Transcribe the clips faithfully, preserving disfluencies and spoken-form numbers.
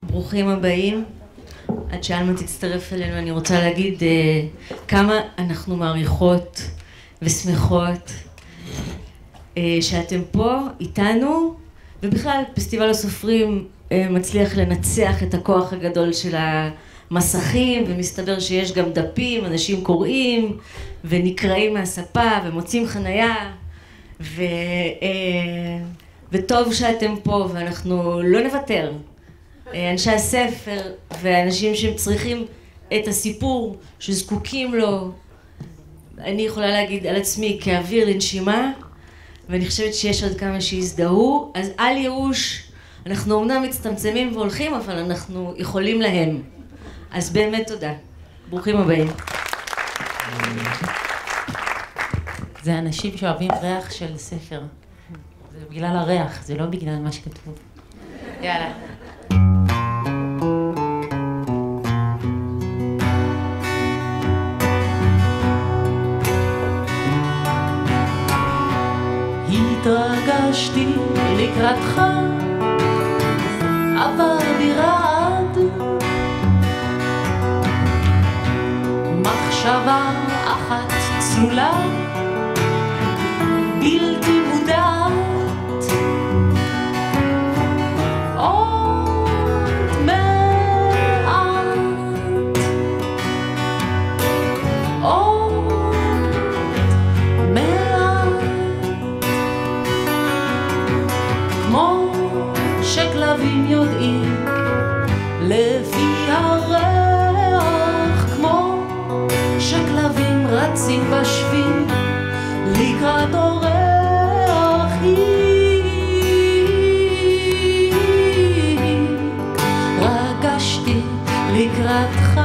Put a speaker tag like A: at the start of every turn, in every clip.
A: ברוכים הבאים. עד שאלמה תצטרף אלינו, אני רוצה להגיד uh, כמה אנחנו מעריכות ושמחות uh, שאתם פה איתנו, ובכלל פסטיבל הסופרים uh, מצליח לנצח את הכוח הגדול של המסכים, ומסתבר שיש גם דפים, אנשים קוראים ונקראים מהספה ומוצאים חנייה, ו, uh, וטוב שאתם פה ואנחנו לא נוותר. אנשי הספר ואנשים שהם צריכים את הסיפור שזקוקים לו, אני יכולה להגיד על עצמי כאוויר לנשימה, ואני חושבת שיש עוד כמה שהזדהו, אז אל ייאוש, אנחנו אומנם מצטמצמים והולכים, אבל אנחנו יכולים להם. אז באמת תודה. ברוכים הבאים.
B: זה אנשים שאוהבים ריח של ספר. זה בגלל הריח, זה לא בגלל מה שכתוב. יאללה. התרגשתי לקראתך, אבל ברעד מחשבה אחת צלולה בלתי מודעת, עוד מעט, עוד מעט, כמו שכלבים יודעים לפי הריח, כמו שכלבים רצים בשביל לקראת אורח היא, רגשתי לקראתך,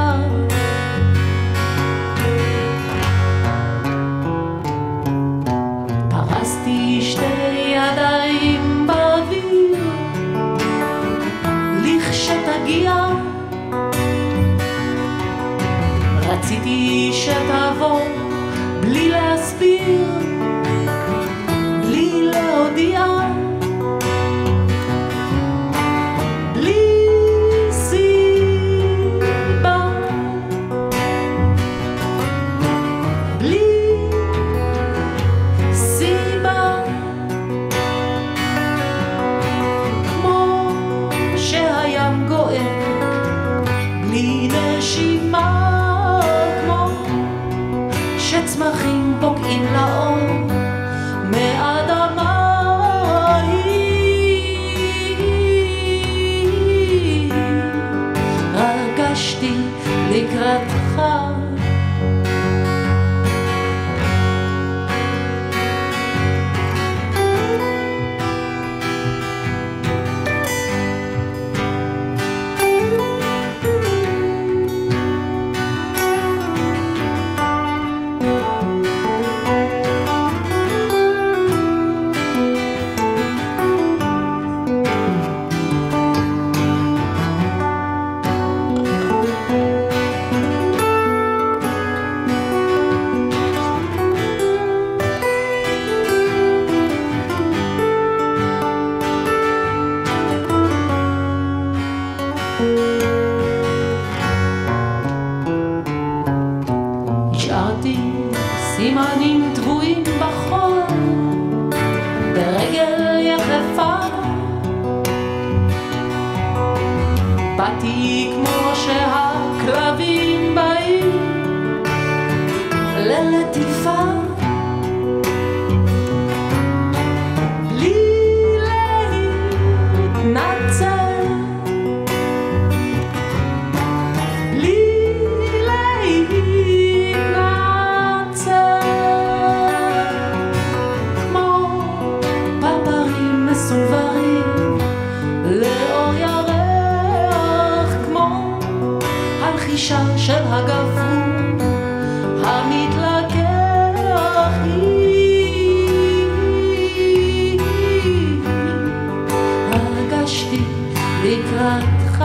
B: פרסתי שתי ידיים באוויר לכשתגיע, רציתי שתבוא בלי להסביר, בלי להודיע, בלי סיבה, בלי סיבה, כמו שהים גוער בלי נשימה, שצמחים פוגעים לאור מאדמה היא, רגשתי לקראתך, סימנים טבועים בחול ברגל יחפה, באתי כמו שהכלבים באים ללטיפה, בלי להתנצל, בלי להתנצל, מסוברים לאור ירח, כמו הלחישה של הגפרור המתלקח היא, הרגשתי לקראתך,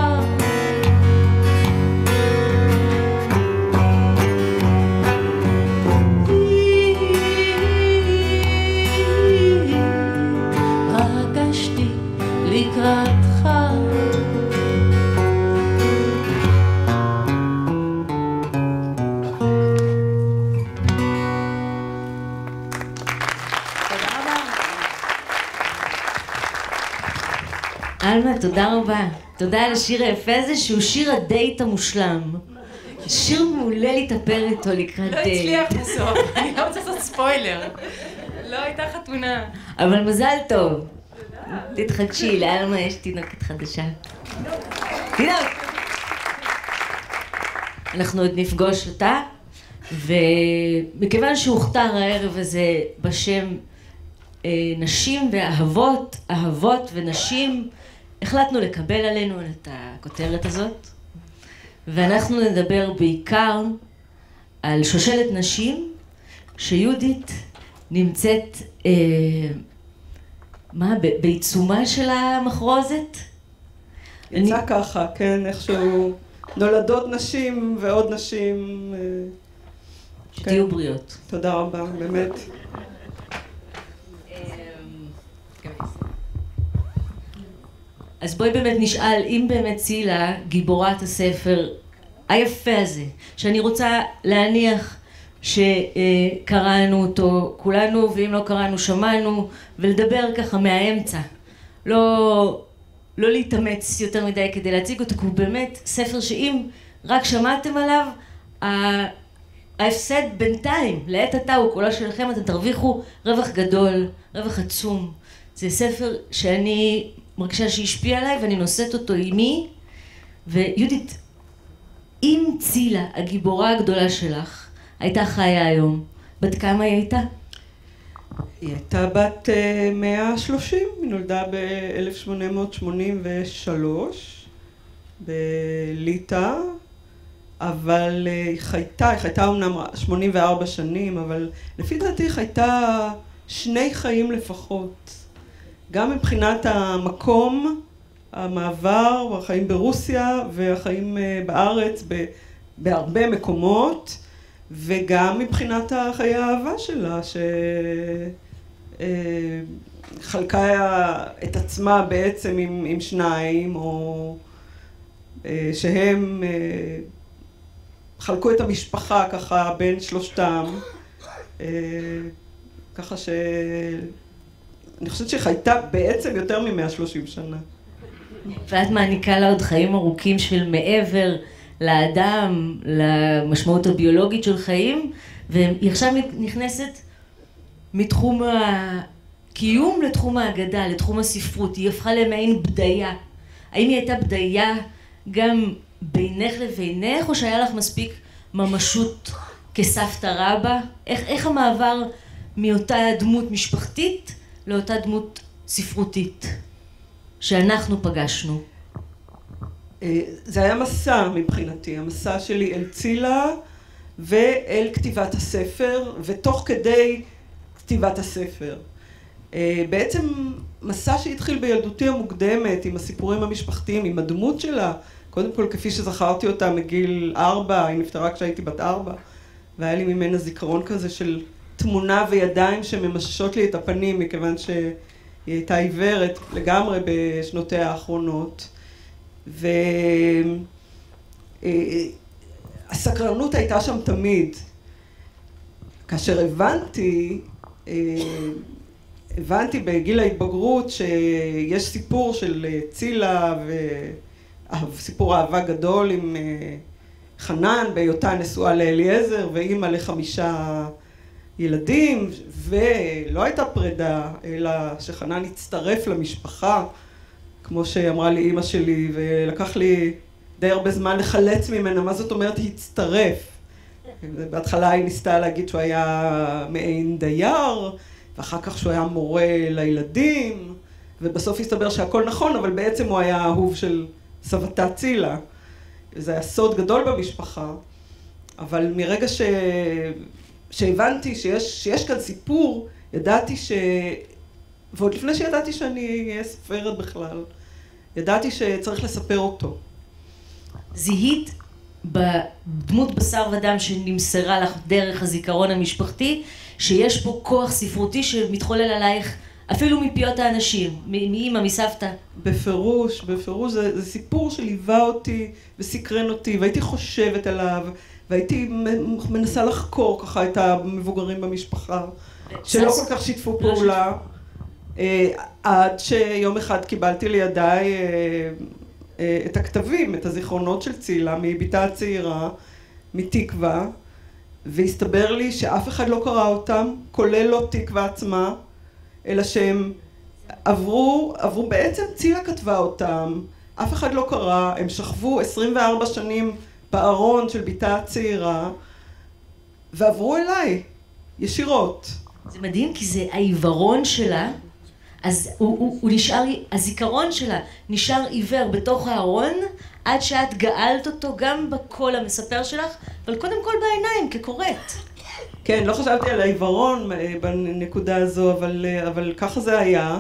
B: לקראתך,
A: אלמה, תודה רבה. תודה על השיר היפה הזה, שהוא שיר הדייט המושלם. שיר מעולה להתאפר איתו לקראת דייט.
B: לא הצליח בסוף, אני לא רוצה לעשות ספוילר. לא הייתה חתונה.
A: אבל מזל טוב. תתחדשי, לאלמה יש תינוקת חדשה. תינוק! אנחנו עוד נפגוש אותה, ומכיוון שהוכתר הערב הזה בשם נשים ואהבות, אהבות ונשים, החלטנו לקבל עלינו את הכותרת הזאת, ואנחנו נדבר בעיקר על שושלת נשים, שיהודית נמצאת, אה, מה, בעיצומה של המחרוזת?
C: יצא אני... ככה, כן, איכשהו נולדות נשים ועוד נשים. אה,
A: שתהיו
C: כן.
A: בריאות.
C: תודה רבה, באמת.
A: אז בואי באמת נשאל, אם באמת צילה, גיבורת הספר היפה הזה, שאני רוצה להניח שקראנו אותו כולנו, ואם לא קראנו שמענו, ולדבר ככה מהאמצע. לא, לא להתאמץ יותר מדי כדי להציג אותו, כי הוא באמת ספר שאם רק שמעתם עליו, ההפסד בינתיים, לעת עתה הוא כולו שלכם, אתם תרוויחו רווח גדול, רווח עצום. זה ספר שאני מרגישה שהשפיע עליי ואני נושאת אותו עימי. ויהודית, אם צילה, הגיבורה הגדולה שלך, הייתה חיה היום, בת כמה היא הייתה?
C: היא הייתה בת מאה ושלושים, היא נולדה ב-אלף שמונה מאות שמונים ושלוש בליטא, אבל היא חייתה, היא חייתה אמנם שמונים וארבע שנים, אבל לפי דעתי היא חייתה שני חיים לפחות. גם מבחינת המקום, המעבר, החיים ברוסיה והחיים בארץ בהרבה מקומות, וגם מבחינת החיי האהבה שלה, שחלקה את עצמה בעצם עם, עם שניים, או שהם חלקו את המשפחה ככה בין שלושתם, ככה ש... אני חושבת שחייתה בעצם יותר מ-מאה ושלושים שנה.
A: ואת מעניקה לה עוד חיים ארוכים של מעבר לאדם, למשמעות הביולוגית של חיים, והיא עכשיו נכנסת מתחום הקיום לתחום האגדה, לתחום הספרות. היא הפכה למעין בדיה. האם היא הייתה בדיה גם בינך לבינך, או שהיה לך מספיק ממשות כסבתא רבא? איך, איך המעבר מאותה דמות משפחתית לאותה דמות ספרותית שאנחנו פגשנו?
C: זה היה מסע מבחינתי, המסע שלי אל צילה ואל כתיבת הספר, ותוך כדי כתיבת הספר. בעצם מסע שהתחיל בילדותי המוקדמת, עם הסיפורים המשפחתיים, עם הדמות שלה, קודם כל כפי שזכרתי אותה מגיל ארבע, היא נפטרה כשהייתי בת ארבע, והיה לי ממנה זיכרון כזה של תמונה וידיים שממששות לי את הפנים, מכיוון שהיא הייתה עיוורת לגמרי בשנותיה האחרונות. והסקרנות הייתה שם תמיד. כאשר הבנתי, הבנתי בגיל ההתבגרות שיש סיפור של צילה וסיפור אהבה גדול עם חנן, בהיותה נשואה לאליעזר ואימא לחמישה ילדים, ולא הייתה פרידה, אלא שחנן הצטרף למשפחה, כמו שאמרה לי אימא שלי, ולקח לי די הרבה זמן לחלץ ממנה, מה זאת אומרת הצטרף. בהתחלה היא ניסתה להגיד שהוא היה מעין דייר, ואחר כך שהוא היה מורה לילדים, ובסוף הסתבר שהכל נכון, אבל בעצם הוא היה אהוב של סבתה צילה. זה היה סוד גדול במשפחה, אבל מרגע ש... שהבנתי שיש, שיש כאן סיפור, ידעתי ש... ועוד לפני שידעתי שאני אהיה סופרת בכלל, ידעתי שצריך לספר אותו.
A: זיהית בדמות בשר ודם שנמסרה לך דרך הזיכרון המשפחתי, שיש פה כוח ספרותי שמתחולל עלייך אפילו מפיות האנשים, מאמא, מסבתא?
C: בפירוש, בפירוש. זה, זה סיפור שליווה אותי וסקרן אותי, והייתי חושבת עליו, והייתי מנסה לחקור ככה את המבוגרים במשפחה, שלא כל כך שיתפו פעולה. עד שיום אחד קיבלתי לידיי את הכתבים, את הזיכרונות של צילה, מביתה הצעירה, מתקווה, והסתבר לי שאף אחד לא קרא אותם, כולל לא תקווה עצמה, אלא שהם עברו, עברו, בעצם צילה כתבה אותם, אף אחד לא קרא, הם שכבו עשרים וארבע שנים בארון של ביתה הצעירה, ועברו אליי, ישירות.
A: זה מדהים, כי זה העיוורון שלה, אז הוא, הוא, הוא נשאר, הזיכרון שלה נשאר עיוור בתוך הארון, עד שאת גאלת אותו גם בקול המספר שלך, אבל קודם כל בעיניים, כקוראת.
C: כן, לא חשבתי על העיוורון בנקודה הזו, אבל, אבל ככה זה היה.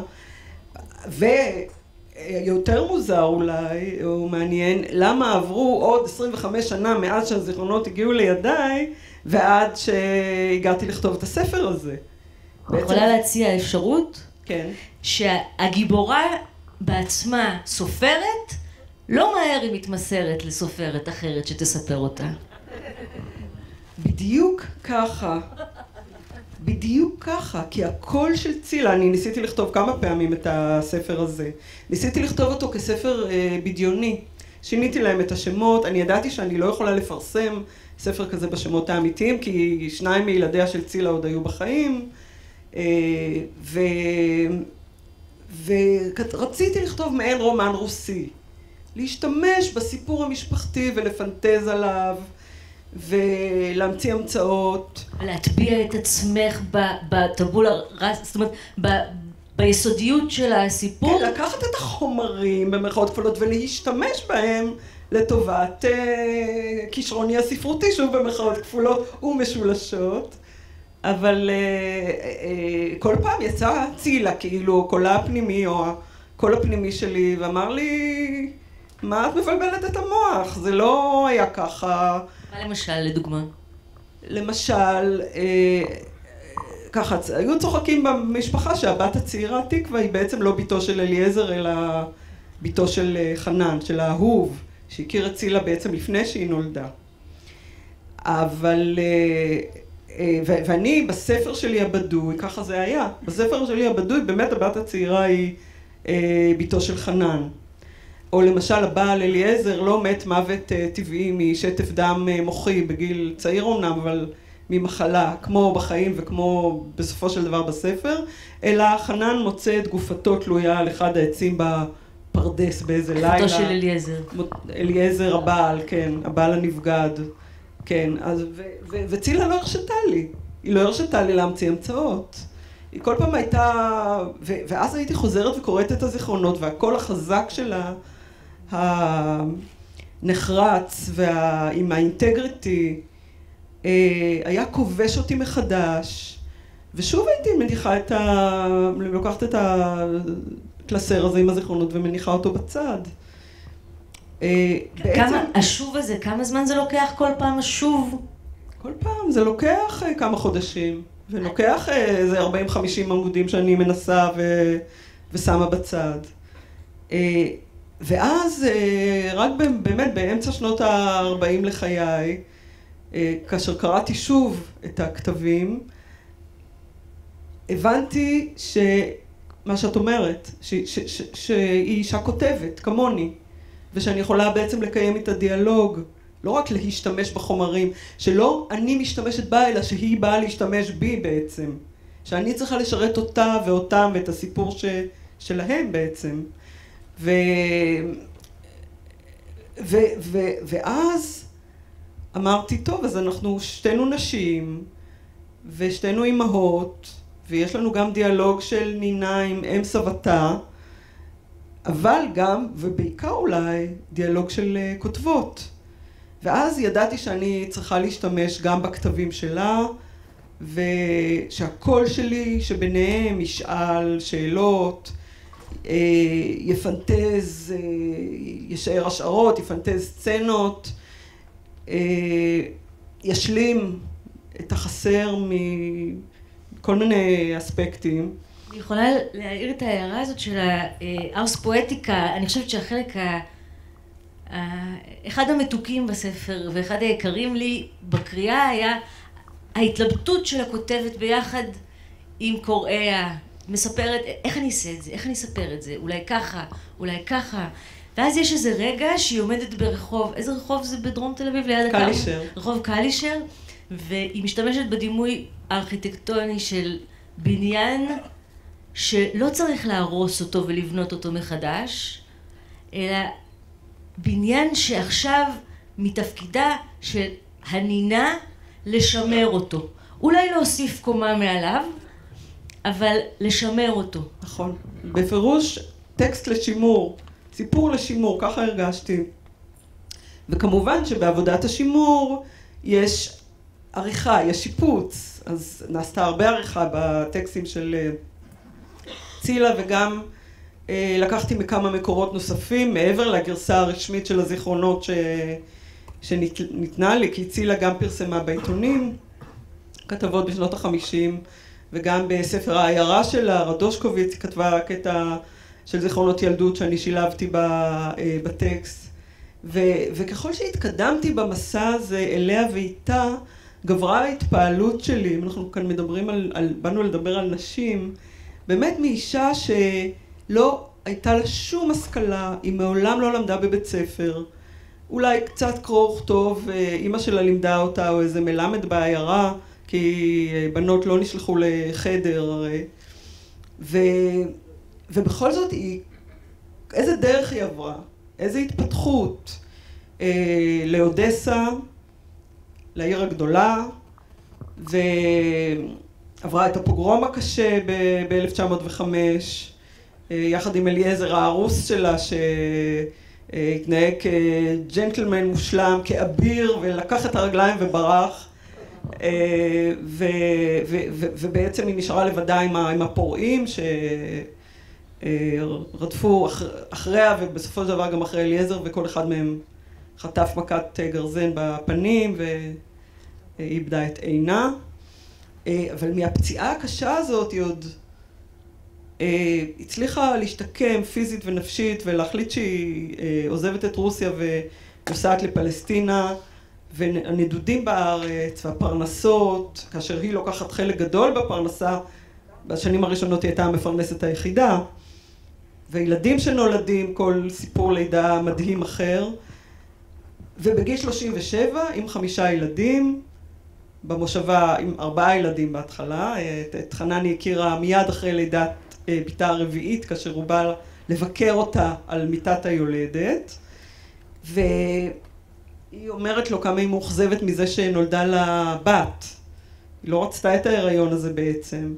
C: ויותר מוזר אולי, או מעניין, למה עברו עוד עשרים וחמש שנה מאז שהזיכרונות הגיעו לידיי, ועד שהגעתי לכתוב את הספר הזה.
A: אני יכולה להציע אפשרות?
C: כן.
A: שהגיבורה בעצמה סופרת, לא מהר היא מתמסרת לסופרת אחרת שתספר אותה.
C: בדיוק ככה. בדיוק ככה, כי הקול של צילה, אני ניסיתי לכתוב כמה פעמים את הספר הזה. ניסיתי לכתוב אותו כספר אה, בדיוני. שיניתי להם את השמות, אני ידעתי שאני לא יכולה לפרסם ספר כזה בשמות האמיתיים, כי שניים מילדיה של צילה עוד היו בחיים, אה, ו... ורציתי לכתוב מעין רומן רוסי. להשתמש בסיפור המשפחתי ולפנטז עליו, ולהמציא המצאות.
A: להטביע את עצמך בטבולה, זאת אומרת, ב, ביסודיות של הסיפור.
C: כן, לקחת את החומרים במרכאות כפולות ולהשתמש בהם לטובת אה, כישרוני הספרותי, שוב במרכאות כפולות ומשולשות. אבל אה, אה, כל פעם יצא צילה, כאילו, קולה הפנימי או הקול הפנימי שלי, ואמר לי, מה את מבלבלת את המוח? זה לא היה ככה.
A: מה למשל, לדוגמה?
C: למשל, אה, ככה, היו צוחקים במשפחה שהבת הצעירה תקווה היא בעצם לא ביתו של אליעזר, אלא ביתו של חנן, של האהוב, שהכיר את צילה בעצם לפני שהיא נולדה. אבל, אה, אה, ו- ואני בספר שלי הבדוי, ככה זה היה, בספר שלי הבדוי באמת הבת הצעירה היא אה, ביתו של חנן. או למשל הבעל אליעזר לא מת מוות טבעי משטף דם מוחי בגיל צעיר אומנם, אבל ממחלה, כמו בחיים וכמו בסופו של דבר בספר, אלא חנן מוצא את גופתו תלויה על אחד העצים בפרדס באיזה לילה.
A: גופתו של אליעזר.
C: אליעזר הבעל, כן, הבעל הנבגד, כן, אז, ו, ו, וצילה לא הרשתה לי, היא לא הרשתה לי להמציא המצאות. היא כל פעם הייתה, ו, ואז הייתי חוזרת וקוראת את הזיכרונות, והקול החזק שלה, הנחרץ ועם האינטגריטי היה כובש אותי מחדש, ושוב הייתי מניחה את ה... לוקחת את הקלסר הזה עם הזיכרונות ומניחה אותו בצד.
A: כמה השוב הזה, כמה זמן זה לוקח כל פעם השוב?
C: כל פעם זה לוקח כמה חודשים, ולוקח איזה ארבעים חמישים עמודים שאני מנסה ו... ושמה בצד. ואז רק באמת באמצע שנות ה-ארבעים לחיי, כאשר קראתי שוב את הכתבים, הבנתי שמה שאת אומרת, ש, ש, ש, שהיא אישה כותבת, כמוני, ושאני יכולה בעצם לקיים את הדיאלוג, לא רק להשתמש בחומרים, שלא אני משתמשת בה, אלא שהיא באה להשתמש בי בעצם, שאני צריכה לשרת אותה ואותם ואת הסיפור ש, שלהם בעצם. ו... ו... ו... ואז אמרתי, טוב, אז אנחנו שתינו נשים, ושתינו אימהות, ויש לנו גם דיאלוג של נינה עם אם סבתה, אבל גם, ובעיקר אולי, דיאלוג של כותבות. ואז ידעתי שאני צריכה להשתמש גם בכתבים שלה, ושהקול שלי שביניהם ישאל שאלות, יפנטז, ישאר השערות, יפנטז סצנות, ישלים את החסר מכל מיני אספקטים.
A: אני יכולה להעיר את ההערה הזאת של הארס פואטיקה. אני חושבת שהחלק ה... אחד המתוקים בספר ואחד היקרים לי בקריאה היה ההתלבטות של הכותבת ביחד עם קוראיה, מספרת, איך אני אעשה את זה, איך אני אספר את זה, אולי ככה, אולי ככה. ואז יש איזה רגע שהיא עומדת ברחוב, איזה רחוב זה בדרום תל אביב ליד הקו?
C: קלישר.
A: רחוב קלישר, והיא משתמשת בדימוי הארכיטקטוני של בניין שלא צריך להרוס אותו ולבנות אותו מחדש, אלא בניין שעכשיו מתפקידה של הנינה לשמר אותו. אולי להוסיף קומה מעליו, אבל לשמר אותו.
C: נכון. בפירוש טקסט לשימור, סיפור לשימור, ככה הרגשתי. וכמובן שבעבודת השימור יש עריכה, יש שיפוץ. אז נעשתה הרבה עריכה בטקסטים של צילה, וגם אה, לקחתי מכמה מקורות נוספים, מעבר לגרסה הרשמית של הזיכרונות ש... שניתנה לי, כי צילה גם פרסמה בעיתונים, כתבות בשנות החמישים, וגם בספר העיירה שלה, רדושקוביץ, היא כתבה קטע של זיכרונות ילדות שאני שילבתי בטקסט. ו, וככל שהתקדמתי במסע הזה אליה ואיתה, גברה ההתפעלות שלי. אם אנחנו כאן מדברים על, על, באנו לדבר על נשים, באמת מאישה שלא הייתה לה שום השכלה, היא מעולם לא למדה בבית ספר, אולי קצת קרוא וכתוב, אמא שלה לימדה אותה, או איזה מלמד בעיירה, כי בנות לא נשלחו לחדר. ו, ובכל זאת, היא, איזה דרך היא עברה, איזה התפתחות. לאודסה, לעיר הגדולה, ועברה את הפוגרום הקשה ב-אלף תשע מאות וחמש, יחד עם אליעזר הארוס שלה, שהתנהג כג'נטלמן מושלם, כאביר, ולקח את הרגליים וברח. ובעצם היא נשארה לבדה עם הפורעים שרדפו אחריה, ובסופו של דבר גם אחרי אליעזר, וכל אחד מהם חטף מכת גרזן בפנים ואיבדה את עינה. אבל מהפציעה הקשה הזאת היא עוד הצליחה להשתקם פיזית ונפשית ולהחליט שהיא עוזבת את רוסיה ונוסעת לפלסטינה, והנדודים בארץ והפרנסות, כאשר היא לוקחת חלק גדול בפרנסה, בשנים הראשונות היא הייתה המפרנסת היחידה, וילדים שנולדים, כל סיפור לידה מדהים אחר, ובגיל שלושים ושבע עם חמישה ילדים, במושבה עם ארבעה ילדים בהתחלה. את, את חנני הכירה מיד אחרי לידת ביתה הרביעית, כאשר הוא בא לבקר אותה על מיטת היולדת, והיא אומרת לו כמה היא מאוכזבת מזה שנולדה לה בת. היא לא רצתה את ההיריון הזה בעצם,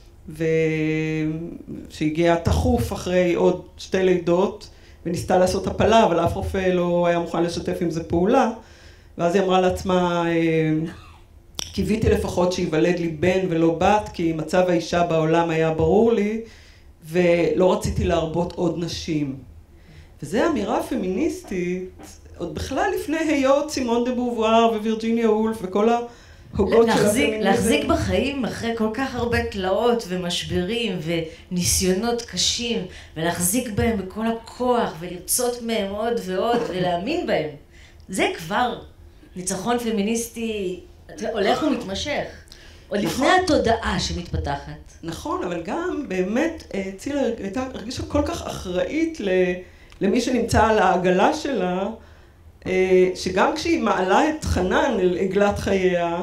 C: ושהגיעה תחוף אחרי עוד שתי לידות, וניסתה לעשות הפלה, אבל אף רופא לא היה מוכן לשתף עם זה פעולה. ואז היא אמרה לעצמה, קיוויתי לפחות שיוולד לי בן ולא בת, כי מצב האישה בעולם היה ברור לי, ולא רציתי להרבות עוד נשים. וזו אמירה פמיניסטית, עוד בכלל לפני היות סימון דה בובואר ווירג'יניה וולף וכל ההוגות של הפמיניזם.
A: להחזיק בחיים אחרי כל כך הרבה תלאות ומשברים וניסיונות קשים, ולהחזיק בהם בכל הכוח ולרצות מהם עוד ועוד ולהאמין בהם. זה כבר ניצחון פמיניסטי הולך ומתמשך. עוד לפני התודעה שמתפתחת.
C: נכון, אבל גם באמת צילה הייתה הרגישה כל כך אחראית למי שנמצא על העגלה שלה, שגם כשהיא מעלה את חנן אל עגלת חייה,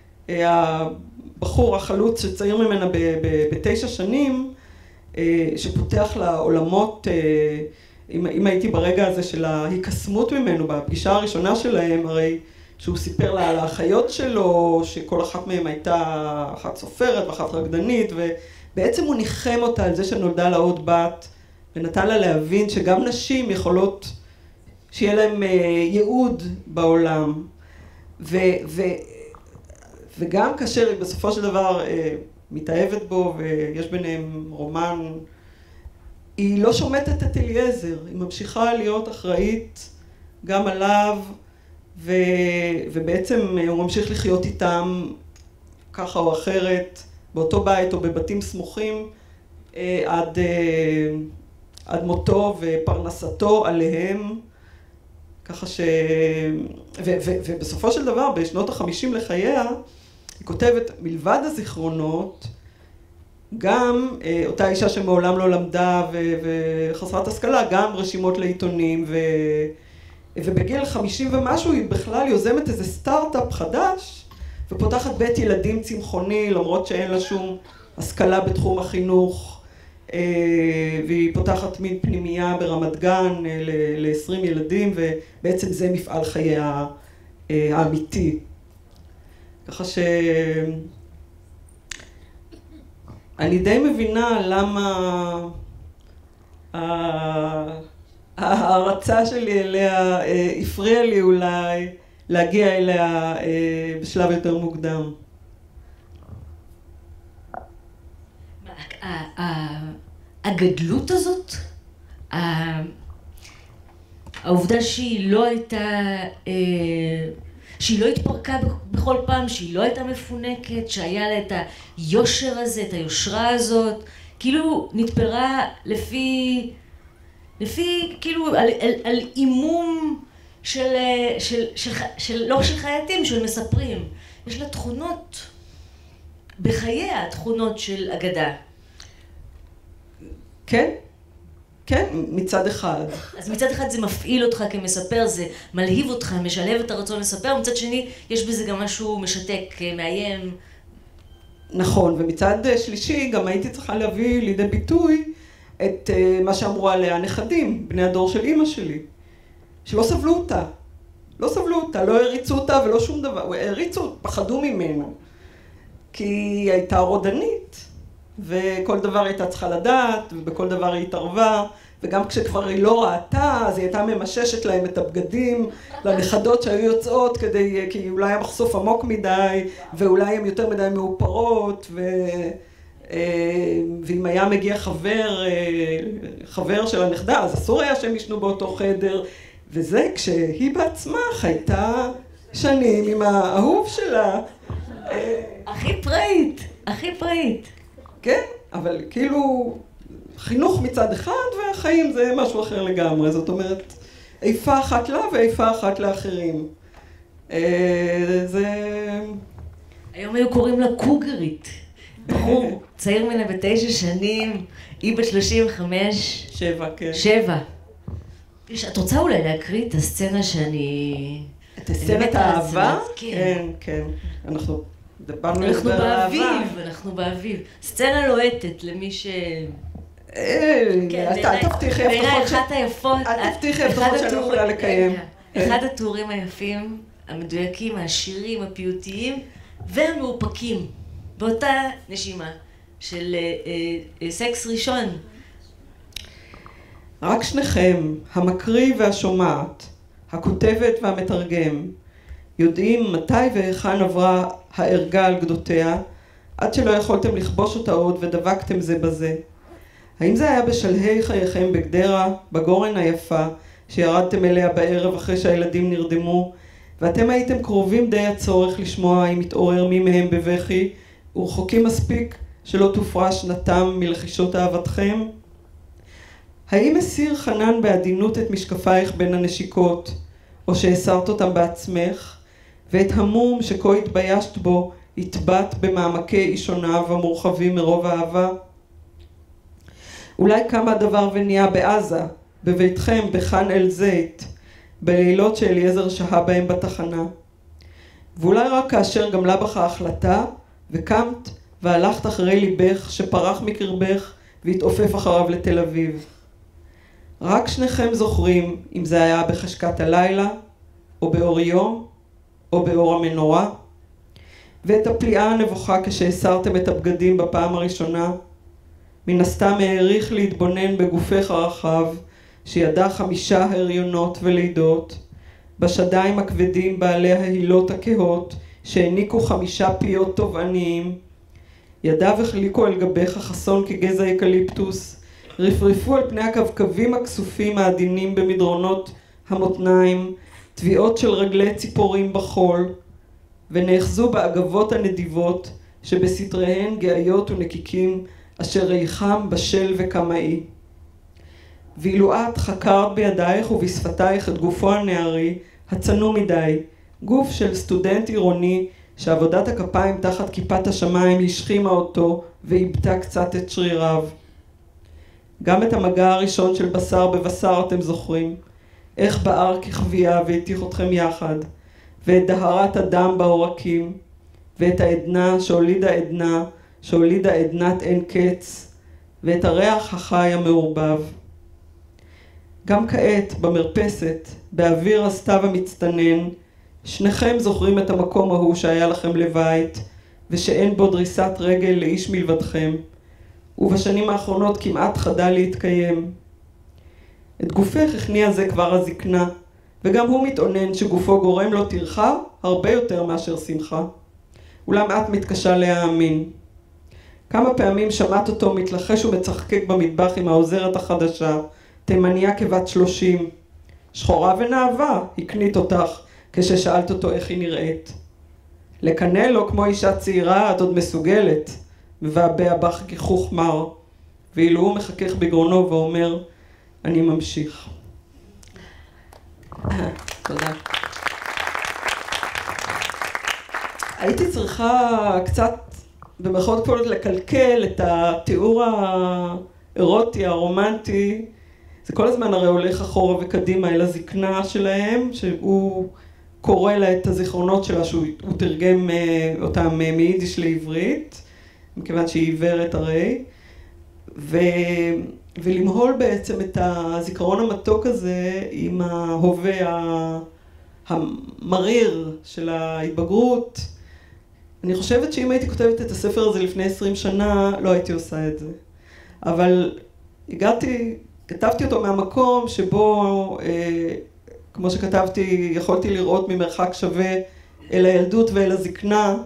C: הבחור החלוץ שצעיר ממנה בתשע שנים, שפותח לה עולמות, אם הייתי ברגע הזה של ההיקסמות ממנו, בפגישה הראשונה שלהם, הרי שהוא סיפר לה על האחיות שלו, שכל אחת מהן הייתה אחת סופרת ואחת רקדנית, ובעצם הוא ניחם אותה על זה שנולדה לה עוד בת, ונתן לה להבין שגם נשים יכולות שיהיה להם ייעוד בעולם. ו, ו, וגם כאשר היא בסופו של דבר מתאהבת בו, ויש ביניהם רומן, היא לא שומטת את אליעזר, היא ממשיכה להיות אחראית גם עליו, ו, ובעצם הוא ממשיך לחיות איתם ככה או אחרת, באותו בית או בבתים סמוכים, עד, עד מותו ופרנסתו עליהם. ככה ש... ו, ו, ובסופו של דבר, בשנות החמישים לחייה, היא כותבת, מלבד הזיכרונות, גם אותה אישה שמעולם לא למדה וחסרת השכלה, גם רשימות לעיתונים, ו... ובגיל חמישים ומשהו היא בכלל יוזמת איזה סטארט-אפ חדש, ופותחת בית ילדים צמחוני, למרות שאין לה שום השכלה בתחום החינוך, והיא פותחת מין פנימייה ברמת גן ל-עשרים ילדים, ובעצם זה מפעל חייה האמיתי. ככה ש... אני די מבינה למה ההרצה שלי אליה הפריעה לי אולי להגיע אליה בשלב יותר מוקדם.
A: הגדלות הזאת, העובדה שהיא לא הייתה, שהיא לא התפרקה בכל פעם, שהיא לא הייתה מפונקת, שהיה לה את היושר הזה, את היושרה הזאת, כאילו נתפרה לפי, לפי, כאילו, על, על, על אימום של, של, של, של, לא של חייטים, של מספרים. יש לה תכונות, בחייה תכונות של אגדה.
C: כן, כן, מצד אחד.
A: אז מצד אחד זה מפעיל אותך כמספר, זה מלהיב אותך, משלב את הרצון לספר, מצד שני יש בזה גם משהו משתק, מאיים.
C: נכון, ומצד שלישי גם הייתי צריכה להביא לידי ביטוי את מה שאמרו עליה הנכדים, בני הדור של אמא שלי, שלא סבלו אותה, לא סבלו אותה, לא הריצו אותה ולא שום דבר, הריצו, פחדו ממנו, כי היא הייתה רודנית. וכל דבר הייתה צריכה לדעת, ובכל דבר היא התערבה, וגם כשכבר היא לא ראתה, אז היא הייתה ממששת להם את הבגדים לנכדות שהיו יוצאות, כדי, כי אולי המחשוף עמוק מדי, ואולי הם יותר מדי מאופרות, ו... ואם היה מגיע חבר, חבר של הנכדה, אז אסור היה שהם ישנו באותו חדר, וזה כשהיא בעצמה חייתה שנים עם האהוב שלה.
A: הכי פראית, הכי פראית.
C: כן, אבל כאילו חינוך מצד אחד והחיים זה משהו אחר לגמרי, זאת אומרת איפה אחת לה ואיפה אחת לאחרים. זה...
A: היום היו קוראים לה קוגרית, בחור צעיר ממנה בתשע שנים, היא בת שלושים וחמש.
C: שבע, כן.
A: שבע. את רוצה אולי להקריא את הסצנה שאני...
C: את הסצנת האהבה?
A: כן,
C: כן, כן. אנחנו...
A: אנחנו באביב, אנחנו באביב. סצנה לוהטת למי ש...
C: אל תבטיחי הבטחות
A: אחת היפות,
C: אל תבטיחי הבטחות שאני יכולה לקיים.
A: אחד התיאורים היפים, המדויקים, העשירים, הפיוטיים והמאופקים באותה נשימה של סקס ראשון.
C: רק שניכם, המקריא והשומעת, הכותבת והמתרגם, יודעים מתי והיכן עברה הערגה על גדותיה, עד שלא יכולתם לכבוש אותה עוד ודבקתם זה בזה. האם זה היה בשלהי חייכם בגדרה, בגורן היפה, שירדתם אליה בערב אחרי שהילדים נרדמו, ואתם הייתם קרובים די הצורך לשמוע אם מתעורר מי מהם בבכי, ורחוקים מספיק שלא תופרש שנתם מלחישות אהבתכם? האם הסיר חנן בעדינות את משקפייך בין הנשיקות, או שהסרת אותם בעצמך, ואת המום שכה התביישת בו התבט במעמקי אישוניו המורחבים מרוב אהבה? אולי קם הדבר ונהיה בעזה, בביתכם בח'אן אל זית, בלילות שאליעזר שהה בהם בתחנה. ואולי רק כאשר גמלה בך ההחלטה, וקמת והלכת אחרי ליבך שפרח מקרבך והתעופף אחריו לתל אביב. רק שניכם זוכרים אם זה היה בחשכת הלילה, או באור יום, או באור המנורה, ואת הפליאה הנבוכה כשהסרתם את הבגדים בפעם הראשונה, מן הסתם העריך להתבונן בגופך הרחב, שידע חמישה הריונות ולידות, בשדיים הכבדים בעלי ההילות הכהות, שהעניקו חמישה פיות תובעניים, ידיו החליקו על גביך חסון כגזע אקליפטוס, רפרפו על פני הכבכבים הכסופים העדינים במדרונות המותניים, טביעות של רגלי ציפורים בחול, ונאחזו באגבות הנדיבות שבסתריהן גאיות ונקיקים, אשר ריחם בשל וקמאי. ואילו את חקרת בידייך ובשפתייך את גופו הנערי, הצנום מדי, גוף של סטודנט עירוני שעבודת הכפיים תחת כיפת השמיים השכימה אותו ואיבדה קצת את שריריו. גם את המגע הראשון של בשר בבשר אתם זוכרים, איך בער כחבייה והתיך אתכם יחד, ואת דהרת הדם בעורקים, ואת העדנה שהולידה עדנה, שהולידה עדנת אין קץ, ואת הריח החי המעורבב. גם כעת, במרפסת, באוויר הסתיו המצטנן, שניכם זוכרים את המקום ההוא שהיה לכם לבית, ושאין בו דריסת רגל לאיש מלבדכם, ובשנים האחרונות כמעט חדל להתקיים. את גופך הכניע זה כבר הזקנה, וגם הוא מתעונן שגופו גורם לו טרחה הרבה יותר מאשר שמחה. אולם את מתקשה להאמין. כמה פעמים שמעת אותו מתלחש ומצחקק במטבח עם העוזרת החדשה, תימניה כבת שלושים. שחורה ונאווה, הקנית אותך, כששאלת אותו איך היא נראית. לקנא לו כמו אישה צעירה, את עוד מסוגלת, מבעבע בך כחוך מר, ואילו הוא מחכך בגרונו ואומר, אני ממשיך. תודה. הייתי צריכה קצת, במרכאות כפולות, לקלקל את התיאור האירוטי, הרומנטי. זה כל הזמן הרי הולך אחורה וקדימה אל הזקנה שלהם, שהוא קורא לה את הזיכרונות שלה, שהוא תרגם אותם מיידיש לעברית, מכיוון שהיא עיוורת הרי, ו... ולמהול בעצם את הזיכרון המתוק הזה עם ההווה המריר של ההתבגרות. אני חושבת שאם הייתי כותבת את הספר הזה לפני עשרים שנה, לא הייתי עושה את זה. אבל הגעתי, כתבתי אותו מהמקום שבו, אה, כמו שכתבתי, יכולתי לראות ממרחק שווה אל הילדות ואל הזקנה,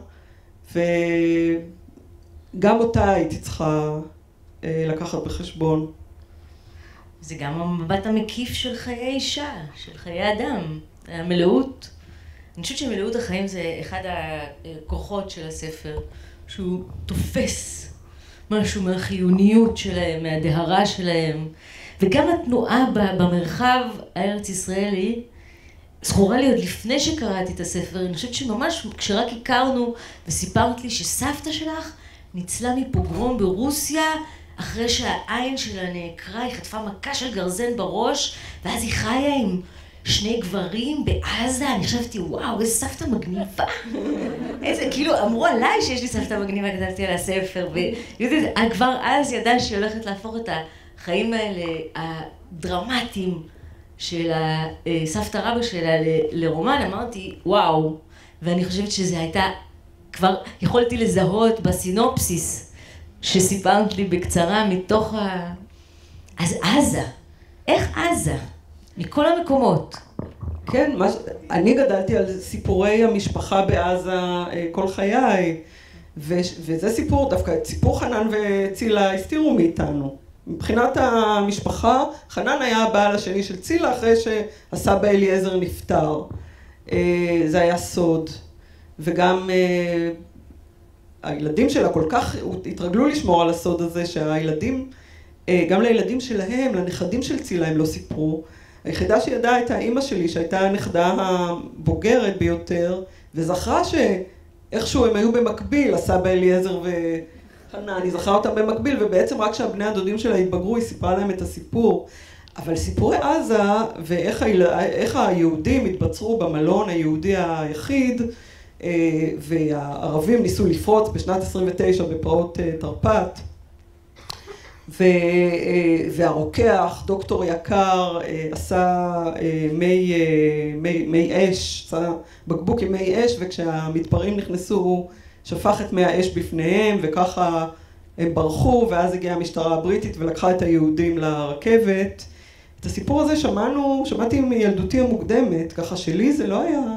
C: וגם אותה הייתי צריכה אה, לקחת בחשבון.
A: זה גם המבט המקיף של חיי אישה, של חיי אדם, המלאות. אני חושבת שמלאות החיים זה אחד הכוחות של הספר, שהוא תופס משהו מהחיוניות שלהם, מהדהרה שלהם, וגם התנועה במרחב הארץ ישראלי, זכורה לי עוד לפני שקראתי את הספר, אני חושבת שממש כשרק הכרנו וסיפרת לי שסבתא שלך ניצלה מפוגרום ברוסיה, אחרי שהעין שלה נעקרה, היא חטפה מכה של גרזן בראש, ואז היא חיה עם שני גברים בעזה. אני חשבתי, וואו, איזה סבתא מגניבה. איזה, כאילו, אמרו עליי שיש לי סבתא מגניבה, כתבתי על הספר, ויודעת, כבר אז ידעה שהיא הולכת להפוך את החיים האלה, הדרמטיים של הסבתא רבא שלה לרומן. אמרתי, וואו, ואני חושבת שזה הייתה, כבר יכולתי לזהות בסינופסיס, שסיפרת לי בקצרה מתוך ה... אז עזה, איך עזה? מכל המקומות.
C: כן, מה... אני גדלתי על סיפורי המשפחה בעזה כל חיי, ו... וזה סיפור, דווקא את סיפור חנן וצילה הסתירו מאיתנו. מבחינת המשפחה, חנן היה הבעל השני של צילה אחרי שהסבא אליעזר נפטר. זה היה סוד, וגם... הילדים שלה כל כך התרגלו לשמור על הסוד הזה, שהילדים, גם לילדים שלהם, לנכדים של צילה, הם לא סיפרו. היחידה שידעה הייתה האמא שלי, שהייתה הנכדה הבוגרת ביותר, וזכרה שאיכשהו הם היו במקביל, הסבא אליעזר וחנה, אני זכרה אותם במקביל, ובעצם רק כשהבני הדודים שלה התבגרו, היא סיפרה להם את הסיפור. אבל סיפורי עזה, ואיך היהודים התבצרו במלון היהודי היחיד, והערבים ניסו לפרוץ בשנת עשרים ותשע בפרעות תרפ"ט, והרוקח, דוקטור יקר, עשה מי, מי, מי אש, עשה בקבוק עם מי אש, וכשהמתפרעים נכנסו הוא שפך את מי האש בפניהם, וככה הם ברחו, ואז הגיעה המשטרה הבריטית ולקחה את היהודים לרכבת. את הסיפור הזה שמענו, שמעתי מילדותי המוקדמת, ככה שלי זה לא היה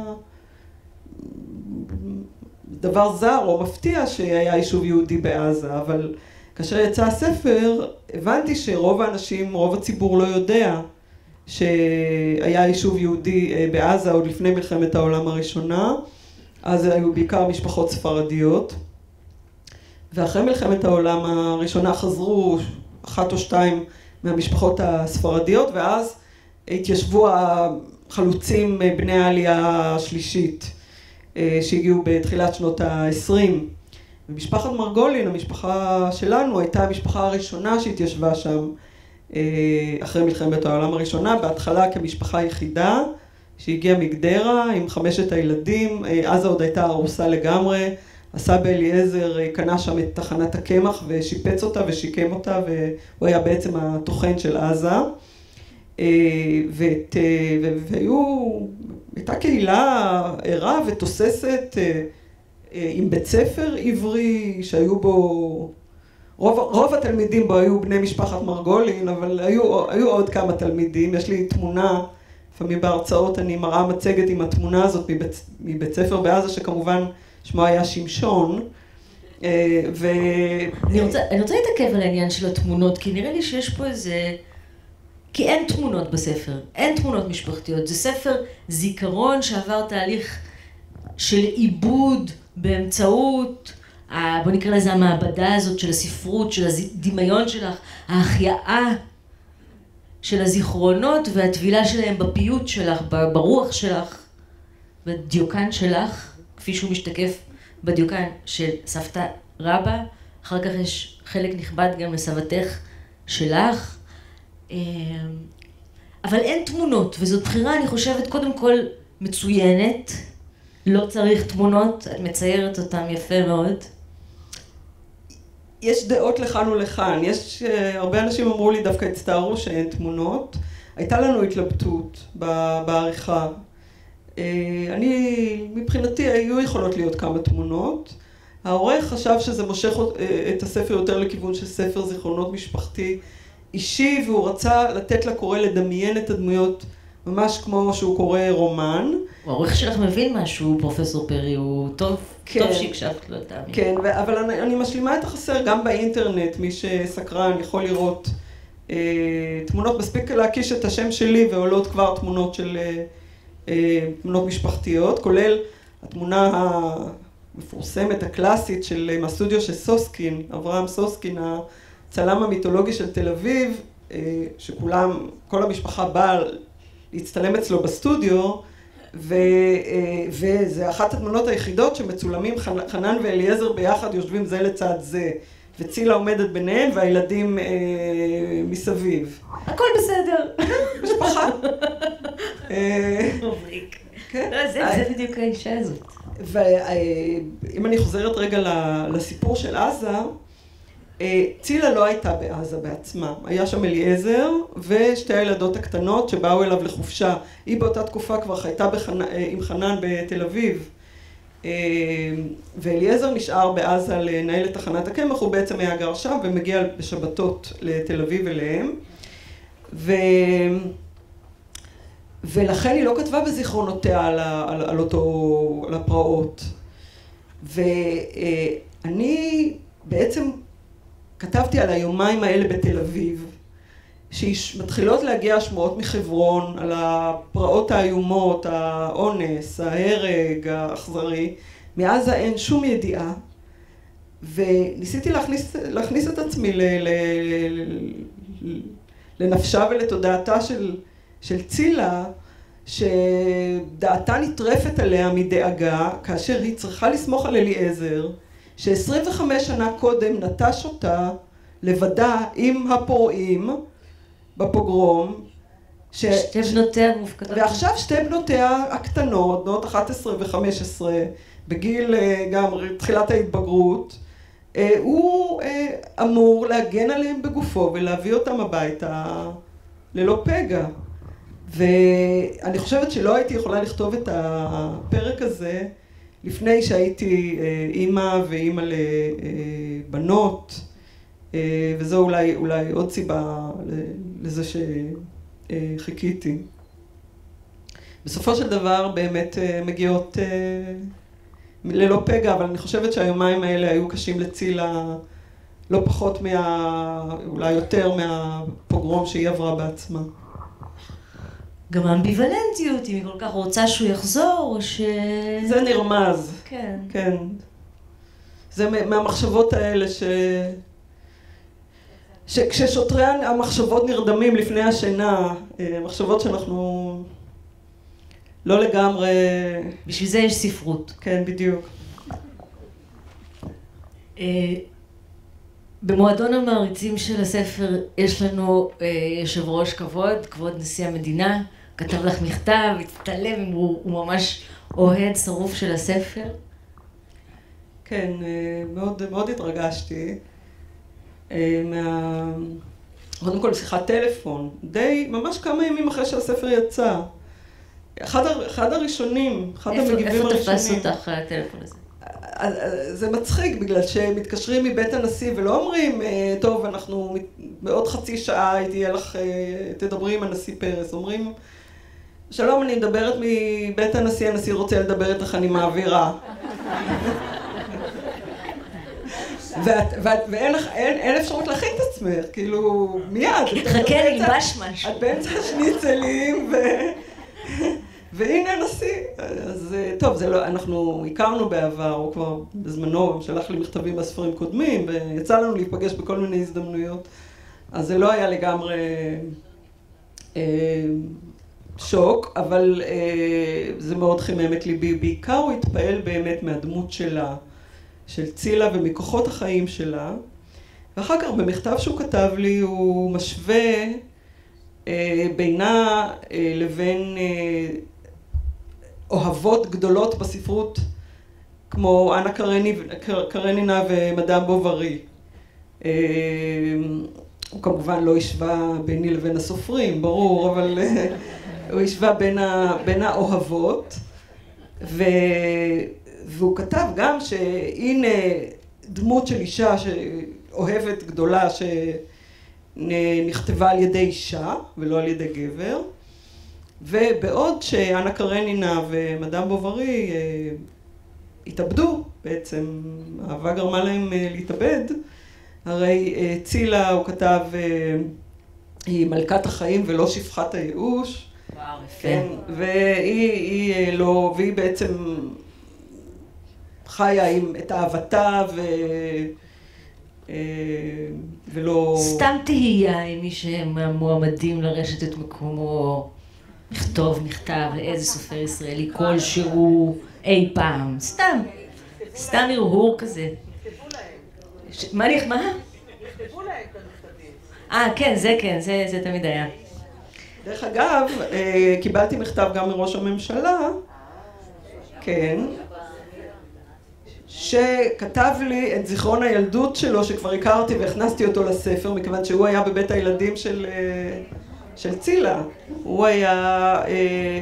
C: דבר זר או מפתיע שהיה יישוב יהודי בעזה, אבל כאשר יצא הספר, הבנתי שרוב האנשים, רוב הציבור לא יודע שהיה יישוב יהודי בעזה עוד לפני מלחמת העולם הראשונה. אז היו בעיקר משפחות ספרדיות. ואחרי מלחמת העולם הראשונה חזרו אחת או שתיים מהמשפחות הספרדיות, ואז התיישבו החלוצים בני העלייה השלישית. שהגיעו בתחילת שנות ה-עשרים. ומשפחת מרגולין, המשפחה שלנו, הייתה המשפחה הראשונה שהתיישבה שם אחרי מלחמת העולם הראשונה, בהתחלה כמשפחה יחידה, שהגיעה מגדרה עם חמשת הילדים, עזה עוד הייתה ארוסה לגמרי, הסבא אליעזר קנה שם את תחנת הקמח ושיפץ אותה ושיקם אותה, והוא היה בעצם התוכן של עזה. ואת, והיו, הייתה קהילה ערה ותוססת עם בית ספר עברי שהיו בו, רוב, רוב התלמידים בו היו בני משפחת מרגולין, אבל היו, היו עוד כמה תלמידים. יש לי תמונה, לפעמים בהרצאות אני מראה מצגת עם התמונה הזאת מבית, מבית ספר בעזה, שכמובן שמו היה שמשון. ו...
A: אני רוצה, אני רוצה להתעכב על העניין של התמונות, כי נראה לי שיש פה איזה... כי אין תמונות בספר, אין תמונות משפחתיות. זה ספר זיכרון שעבר תהליך של עיבוד באמצעות, בוא נקרא לזה המעבדה הזאת של הספרות, של הדמיון שלך, ההחייאה של הזיכרונות והטבילה שלהם בפיוט שלך, ברוח שלך, בדיוקן שלך, כפי שהוא משתקף בדיוקן של סבתא רבא. אחר כך יש חלק נכבד גם לסבתך שלך. אבל אין תמונות, וזאת בחירה, אני חושבת, קודם כל מצוינת. לא צריך תמונות, את מציירת אותם יפה מאוד.
C: יש דעות לכאן ולכאן. יש, הרבה אנשים אמרו לי, דווקא הצטערו שאין תמונות. הייתה לנו התלבטות בעריכה. אני, מבחינתי, היו יכולות להיות כמה תמונות. העורך חשב שזה מושך את הספר יותר לכיוון של ספר זיכרונות משפחתי אישי, והוא רצה לתת לקורא לדמיין את הדמויות ממש כמו שהוא קורא רומן.
A: העורך שלך מבין משהו, פרופסור פרי, הוא טוב, כן, טוב שהקשבת לו, תאמין.
C: כן, אבל אני, אני משלימה את החסר גם באינטרנט. מי שסקרן יכול לראות אה, תמונות, מספיק להקיש את השם שלי ועולות כבר תמונות של אה, אה, תמונות משפחתיות, כולל התמונה המפורסמת, הקלאסית של מהסטודיו של סוסקין, אברהם סוסקין, הצלם המיתולוגי של תל אביב, אה, שכולם, כל המשפחה באה להצטלם אצלו בסטודיו, ו, וזה אחת התמונות היחידות שמצולמים חנן ואליעזר ביחד יושבים זה לצד זה, וצילה עומדת ביניהם והילדים אה, מסביב.
A: הכל בסדר.
C: משפחה.
A: מבריק. כן? זה, זה בדיוק האישה הזאת.
C: ואם אני חוזרת רגע לסיפור של עזה, צילה לא הייתה בעזה בעצמה. היה שם אליעזר ושתי הילדות הקטנות שבאו אליו לחופשה. היא באותה תקופה כבר חייתה בחנ... עם חנן בתל אביב. ואליעזר נשאר בעזה לנהל את תחנת הקמח, הוא בעצם היה גר שם ומגיע בשבתות לתל אביב אליהם. ו... ולכן היא לא כתבה בזיכרונותיה על, ה... על... על אותו, על הפרעות. ואני בעצם כתבתי על היומיים האלה בתל אביב, שמתחילות להגיע השמועות מחברון על הפרעות האיומות, האונס, ההרג, האכזרי. מעזה אין שום ידיעה, וניסיתי להכניס, להכניס את עצמי ל, ל, ל, לנפשה ולתודעתה של, של צילה, שדעתה נטרפת עליה מדאגה, כאשר היא צריכה לסמוך על אליעזר, ש-עשרים וחמש שנה קודם נטש אותה לבדה עם הפורעים בפוגרום.
A: ש... שתי בנותיה מופקדות.
C: ועכשיו שתי בנותיה הקטנות, בנות אחת עשרה וחמש עשרה, בגיל גם תחילת ההתבגרות, הוא אמור להגן עליהם בגופו ולהביא אותם הביתה ללא פגע. ואני חושבת שלא הייתי יכולה לכתוב את הפרק הזה לפני שהייתי אימא ואימא לבנות, וזו אולי, אולי עוד סיבה לזה שחיכיתי. בסופו של דבר באמת מגיעות ללא פגע, אבל אני חושבת שהיומיים האלה היו קשים לצילה לא פחות מה... אולי יותר מהפוגרום שהיא עברה בעצמה.
A: גם האמביוולנטיות, אם היא כל כך רוצה שהוא יחזור, או ש...
C: זה נרמז.
A: כן.
C: כן. זה מהמחשבות האלה ש... שכששוטרי המחשבות נרדמים לפני השינה, מחשבות שאנחנו לא לגמרי...
A: בשביל זה יש ספרות.
C: כן, בדיוק.
A: במועדון המעריצים של הספר יש לנו יושב ראש כבוד, כבוד נשיא המדינה, כתב לך מכתב, הצטלם, הוא, הוא ממש אוהד שרוף של הספר.
C: כן, מאוד, מאוד התרגשתי. מה... קודם כל שיחת טלפון, די ממש כמה ימים אחרי שהספר יצא. אחד, אחד הראשונים, אחד
A: איפה,
C: המגיבים
A: איפה
C: הראשונים.
A: איפה תפס אותך הטלפון הזה?
C: זה מצחיק, בגלל שמתקשרים מבית הנשיא ולא אומרים, טוב, אנחנו בעוד חצי שעה תהיה לך, תדברי עם הנשיא פרס. אומרים, שלום, אני מדברת מבית הנשיא, הנשיא רוצה לדבר איתך, אני מעבירה. ואין אפשרות להכין את עצמך, כאילו, מיד.
A: חכה, נלבש משהו.
C: את באמצע השניצלים, והנה הנשיא. אז טוב, זה לא, אנחנו הכרנו בעבר, הוא כבר בזמנו שלח לי מכתבים בספרים קודמים, ויצא לנו להיפגש בכל מיני הזדמנויות. אז זה לא היה לגמרי שוק, אבל זה מאוד חימם את ליבי. בעיקר הוא התפעל באמת מהדמות שלה. של צילה ומכוחות החיים שלה, ואחר כך במכתב שהוא כתב לי הוא משווה אה, בינה אה, לבין אה, אוהבות גדולות בספרות כמו אנה קרני, קרנינה ומדאם בוברי. אה, הוא כמובן לא השווה ביני לבין הסופרים, ברור, אבל אה, הוא השווה בין, ה, בין האוהבות, ו... והוא כתב גם שהנה דמות של אישה שאוהבת גדולה שנכתבה על ידי אישה ולא על ידי גבר, ובעוד שאנה קרנינה ומדאם בוברי התאבדו, בעצם אהבה גרמה להם להתאבד, הרי צילה הוא כתב היא מלכת החיים ולא שפחת הייאוש.
A: וואו, יפה.
C: כן, והיא היא לא, והיא בעצם חיה עם את אהבתה ו... ולא...
A: סתם תהייה עם מי שהם המועמדים לרשת את מקומו, לכתוב מכתב לאיזה סופר ישראלי כלשהו אי פעם. סתם. סתם הרהור כזה. מה נכתב? מה?
D: נכתבו להם את המכתבים.
A: אה, כן, זה כן, זה, זה תמיד היה.
C: דרך אגב, קיבלתי מכתב גם מראש הממשלה, כן, שכתב לי את זיכרון הילדות שלו, שכבר הכרתי והכנסתי אותו לספר, מכיוון שהוא היה בבית הילדים של, של צילה. הוא היה אה,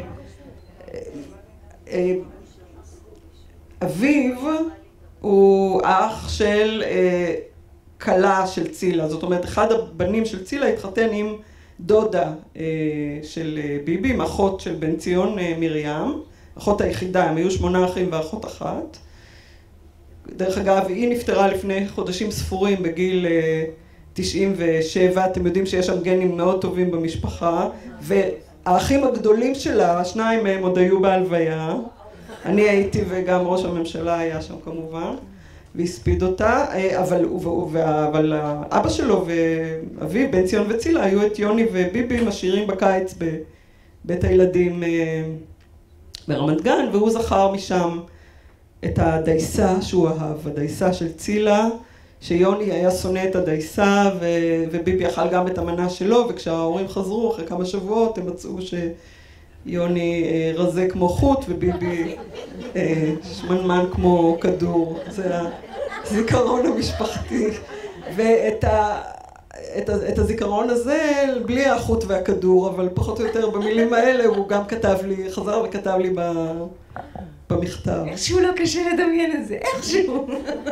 C: אה, אביו, הוא אח של אה, כלה של צילה, זאת אומרת, אחד הבנים של צילה התחתן עם דודה אה, של אה, ביבי, אחות של בן ציון אה, מרים, אחות היחידה, הם היו שמונה אחים ואחות אחת. דרך אגב, היא נפטרה לפני חודשים ספורים בגיל אה, תשעים ושבע, אתם יודעים שיש שם גנים מאוד טובים במשפחה, והאחים הגדולים שלה, שניים מהם עוד היו בהלוויה, אני הייתי וגם ראש הממשלה היה שם כמובן, והספיד אותה, אבל, אבל אבא שלו ואביו, בן ציון וצילה, היו את יוני וביבי משאירים בקיץ בבית הילדים ברמת גן, והוא זכר משם את הדייסה שהוא אהב, הדייסה של צילה, שיוני היה שונא את הדייסה וביבי אכל גם את המנה שלו, וכשההורים חזרו אחרי כמה שבועות הם מצאו שיוני רזה כמו חוט וביבי שמנמן כמו כדור. זה הזיכרון המשפחתי. ואת ה, את ה, את הזיכרון הזה בלי החוט והכדור, אבל פחות או יותר במילים האלה הוא גם כתב לי, חזר וכתב לי ב, במכתב.
A: איכשהו לא קשה לדמיין את זה, איכשהו.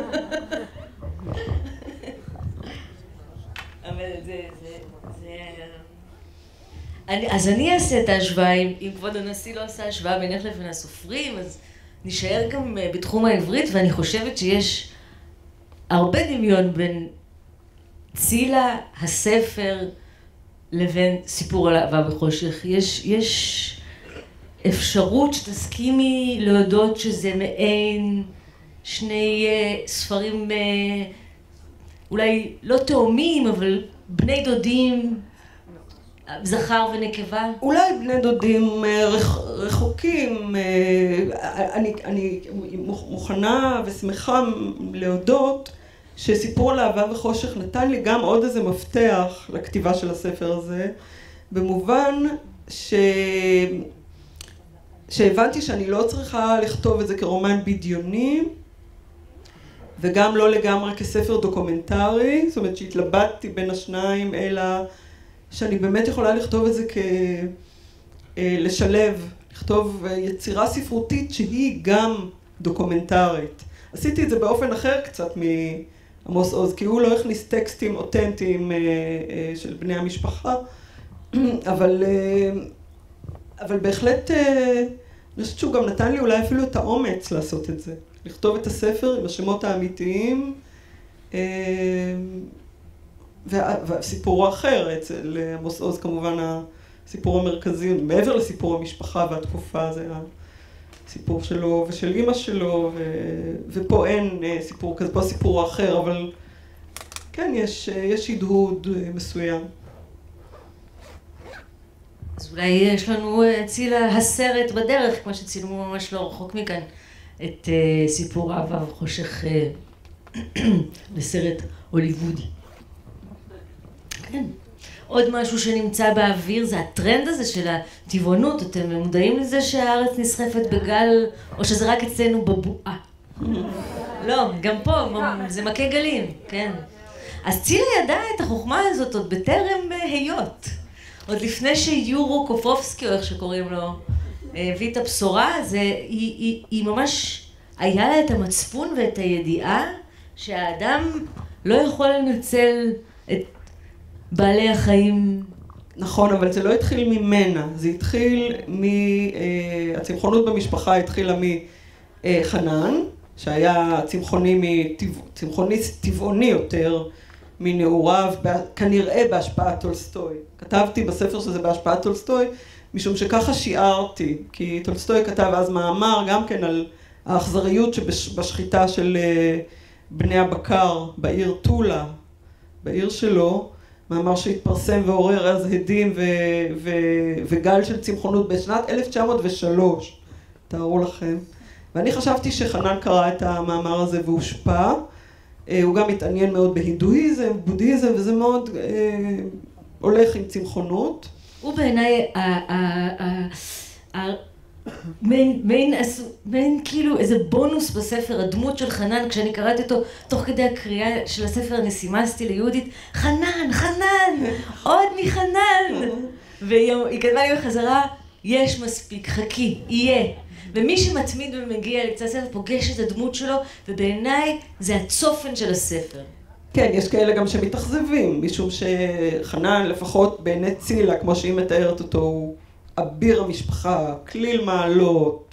A: אבל זה, זה, זה... אני, אז אני אעשה את ההשוואה, אם, אם כבוד הנשיא לא עושה השוואה בינך לבין הסופרים, אז נשאר גם בתחום העברית, ואני חושבת שיש הרבה דמיון בין צילה, הספר, לבין סיפור על אהבה וחושך. יש, יש אפשרות שתסכימי להודות שזה מעין שני uh, ספרים uh, אולי לא תאומים, אבל בני דודים זכר ונקבה?
C: אולי בני דודים רח, רחוקים. אני, אני מוכנה ושמחה להודות שסיפור על אהבה וחושך נתן לי גם עוד איזה מפתח לכתיבה של הספר הזה, במובן ש... שהבנתי שאני לא צריכה לכתוב את זה כרומן בדיוני, וגם לא לגמרי כספר דוקומנטרי, זאת אומרת שהתלבטתי בין השניים, אלא שאני באמת יכולה לכתוב את זה כ... לשלב, לכתוב יצירה ספרותית שהיא גם דוקומנטרית. עשיתי את זה באופן אחר קצת מעמוס עוז, כי הוא לא הכניס טקסטים אותנטיים של בני המשפחה, אבל, אבל בהחלט אני חושבת שהוא גם נתן לי אולי אפילו את האומץ לעשות את זה. לכתוב את הספר עם השמות האמיתיים, והסיפור האחר, אצל עמוס עוז כמובן הסיפור המרכזי, מעבר לסיפור המשפחה והתקופה, זה הסיפור שלו ושל אמא שלו, ופה אין סיפור כזה, פה סיפור אחר, אבל כן, יש, יש הדהוד מסוים.
A: אז אולי יש לנו צילה הסרט בדרך, כמו שצילמו ממש לא רחוק מכאן, את uh, סיפור אהבה וחושך uh, לסרט הוליוודי. כן. עוד משהו שנמצא באוויר זה הטרנד הזה של הטבעונות. אתם מודעים לזה שהארץ נסחפת בגל, או שזה רק אצלנו בבועה? לא, גם פה, זה מכה גלים, כן. אז צילה ידעה את החוכמה הזאת עוד בטרם היות. עוד לפני שיורו קופובסקי, או איך שקוראים לו, הביא את הבשורה, זה, היא, היא, היא ממש, היה לה את המצפון ואת הידיעה שהאדם לא יכול לנצל את בעלי החיים.
C: נכון, אבל זה לא התחיל ממנה, זה התחיל מהצמחונות במשפחה התחילה מחנן, שהיה צמחוני, צמחוניסט טבעוני יותר מנעוריו, כנראה בהשפעת טולסטוי. כתבתי בספר שזה בהשפעת טולסטוי, משום שככה שיערתי, כי טולסטוי כתב אז מאמר גם כן על האכזריות שבשחיטה של בני הבקר בעיר טולה, בעיר שלו, מאמר שהתפרסם ועורר אז הדים ו- ו- וגל של צמחונות בשנת אלף תשע מאות ושלוש, תארו לכם. ואני חשבתי שחנן קרא את המאמר הזה והושפע, הוא גם התעניין מאוד בהינדואיזם, בודהיזם, וזה מאוד אה, הולך עם צמחונות.
A: הוא בעיניי, מעין כאילו איזה בונוס בספר, הדמות של חנן, כשאני קראתי אותו, תוך כדי הקריאה של הספר אני סימסתי ליהודית, חנן, חנן, עוד מחנן. והיא כתבה לי בחזרה, יש מספיק, חכי, יהיה. ומי שמתמיד ומגיע לקצת הספר פוגש את הדמות שלו, ובעיניי זה הצופן של הספר.
C: כן, יש כאלה גם שמתאכזבים, משום שחנן, לפחות בעיני צילה, כמו שהיא מתארת אותו, הוא אביר המשפחה, כליל מעלות,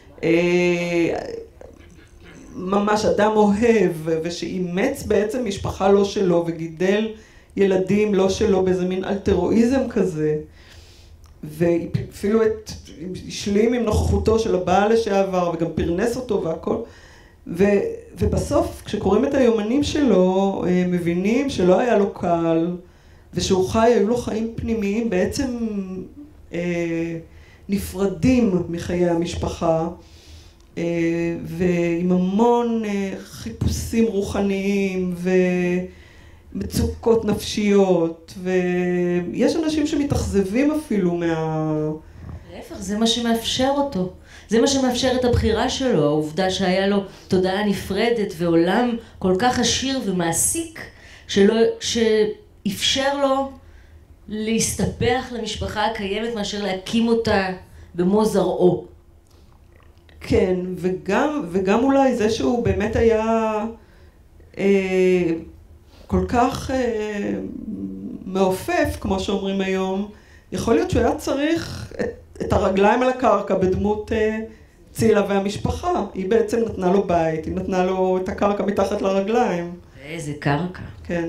C: ממש אדם אוהב, ושאימץ בעצם משפחה לא שלו, וגידל ילדים לא שלו באיזה מין אלטרואיזם כזה, ואפילו את, השלים עם נוכחותו של הבעל לשעבר, וגם פרנס אותו והכל. ו, ובסוף, כשקוראים את היומנים שלו, מבינים שלא היה לו קל, ושהוא חי, היו לו חיים פנימיים בעצם אה, נפרדים מחיי המשפחה, אה, ועם המון אה, חיפושים רוחניים ומצוקות נפשיות, ויש אנשים שמתאכזבים אפילו מה...
A: להפך, זה מה שמאפשר אותו. זה מה שמאפשר את הבחירה שלו, העובדה שהיה לו תודעה נפרדת ועולם כל כך עשיר ומעסיק, שלא, שאפשר לו להסתפח למשפחה הקיימת מאשר להקים אותה במו זרעו.
C: כן, וגם, וגם אולי זה שהוא באמת היה אה, כל כך אה, מעופף, כמו שאומרים היום, יכול להיות שהוא היה צריך את, את הרגליים על הקרקע בדמות אה, צילה והמשפחה. היא בעצם נתנה לו בית, היא נתנה לו את הקרקע מתחת לרגליים.
A: איזה קרקע.
C: כן.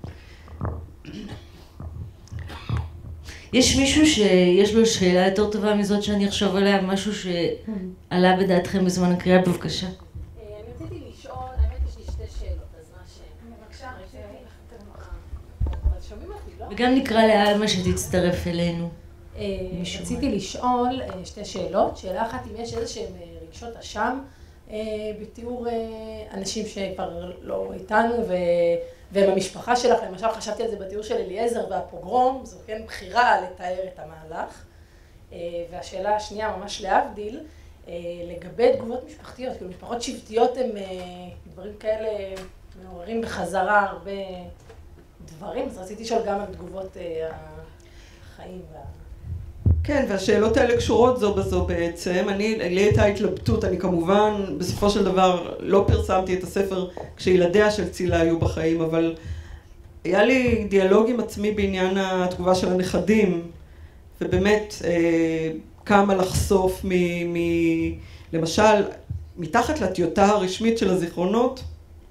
A: יש מישהו שיש לו שאלה יותר טובה מזאת שאני אחשוב עליה, משהו שעלה בדעתכם בזמן הקריאה, בבקשה.
E: אני רציתי לשאול, האמת יש לי שתי שאלות, אז מה ש... בבקשה, אבל שומעים אותי, לא?
A: וגם נקרא לאלמה שתצטרף אלינו.
E: רציתי לשאול שתי שאלות. שאלה אחת, אם יש איזה שהם רגשות אשם בתיאור אנשים שכבר לא איתנו והם המשפחה שלך. למשל, חשבתי על זה בתיאור של אליעזר והפוגרום, זו כן בחירה לתאר את המהלך. והשאלה השנייה, ממש להבדיל, לגבי תגובות משפחתיות, כאילו משפחות שבטיות הם דברים כאלה מעוררים בחזרה הרבה דברים, אז רציתי לשאול גם על תגובות החיים וה...
C: כן, והשאלות האלה קשורות זו בזו בעצם. אני, לי הייתה התלבטות, אני כמובן בסופו של דבר לא פרסמתי את הספר כשילדיה של צילה היו בחיים, אבל היה לי דיאלוג עם עצמי בעניין התגובה של הנכדים, ובאמת אה, כמה לחשוף מ, מ, למשל, מתחת לטיוטה הרשמית של הזיכרונות,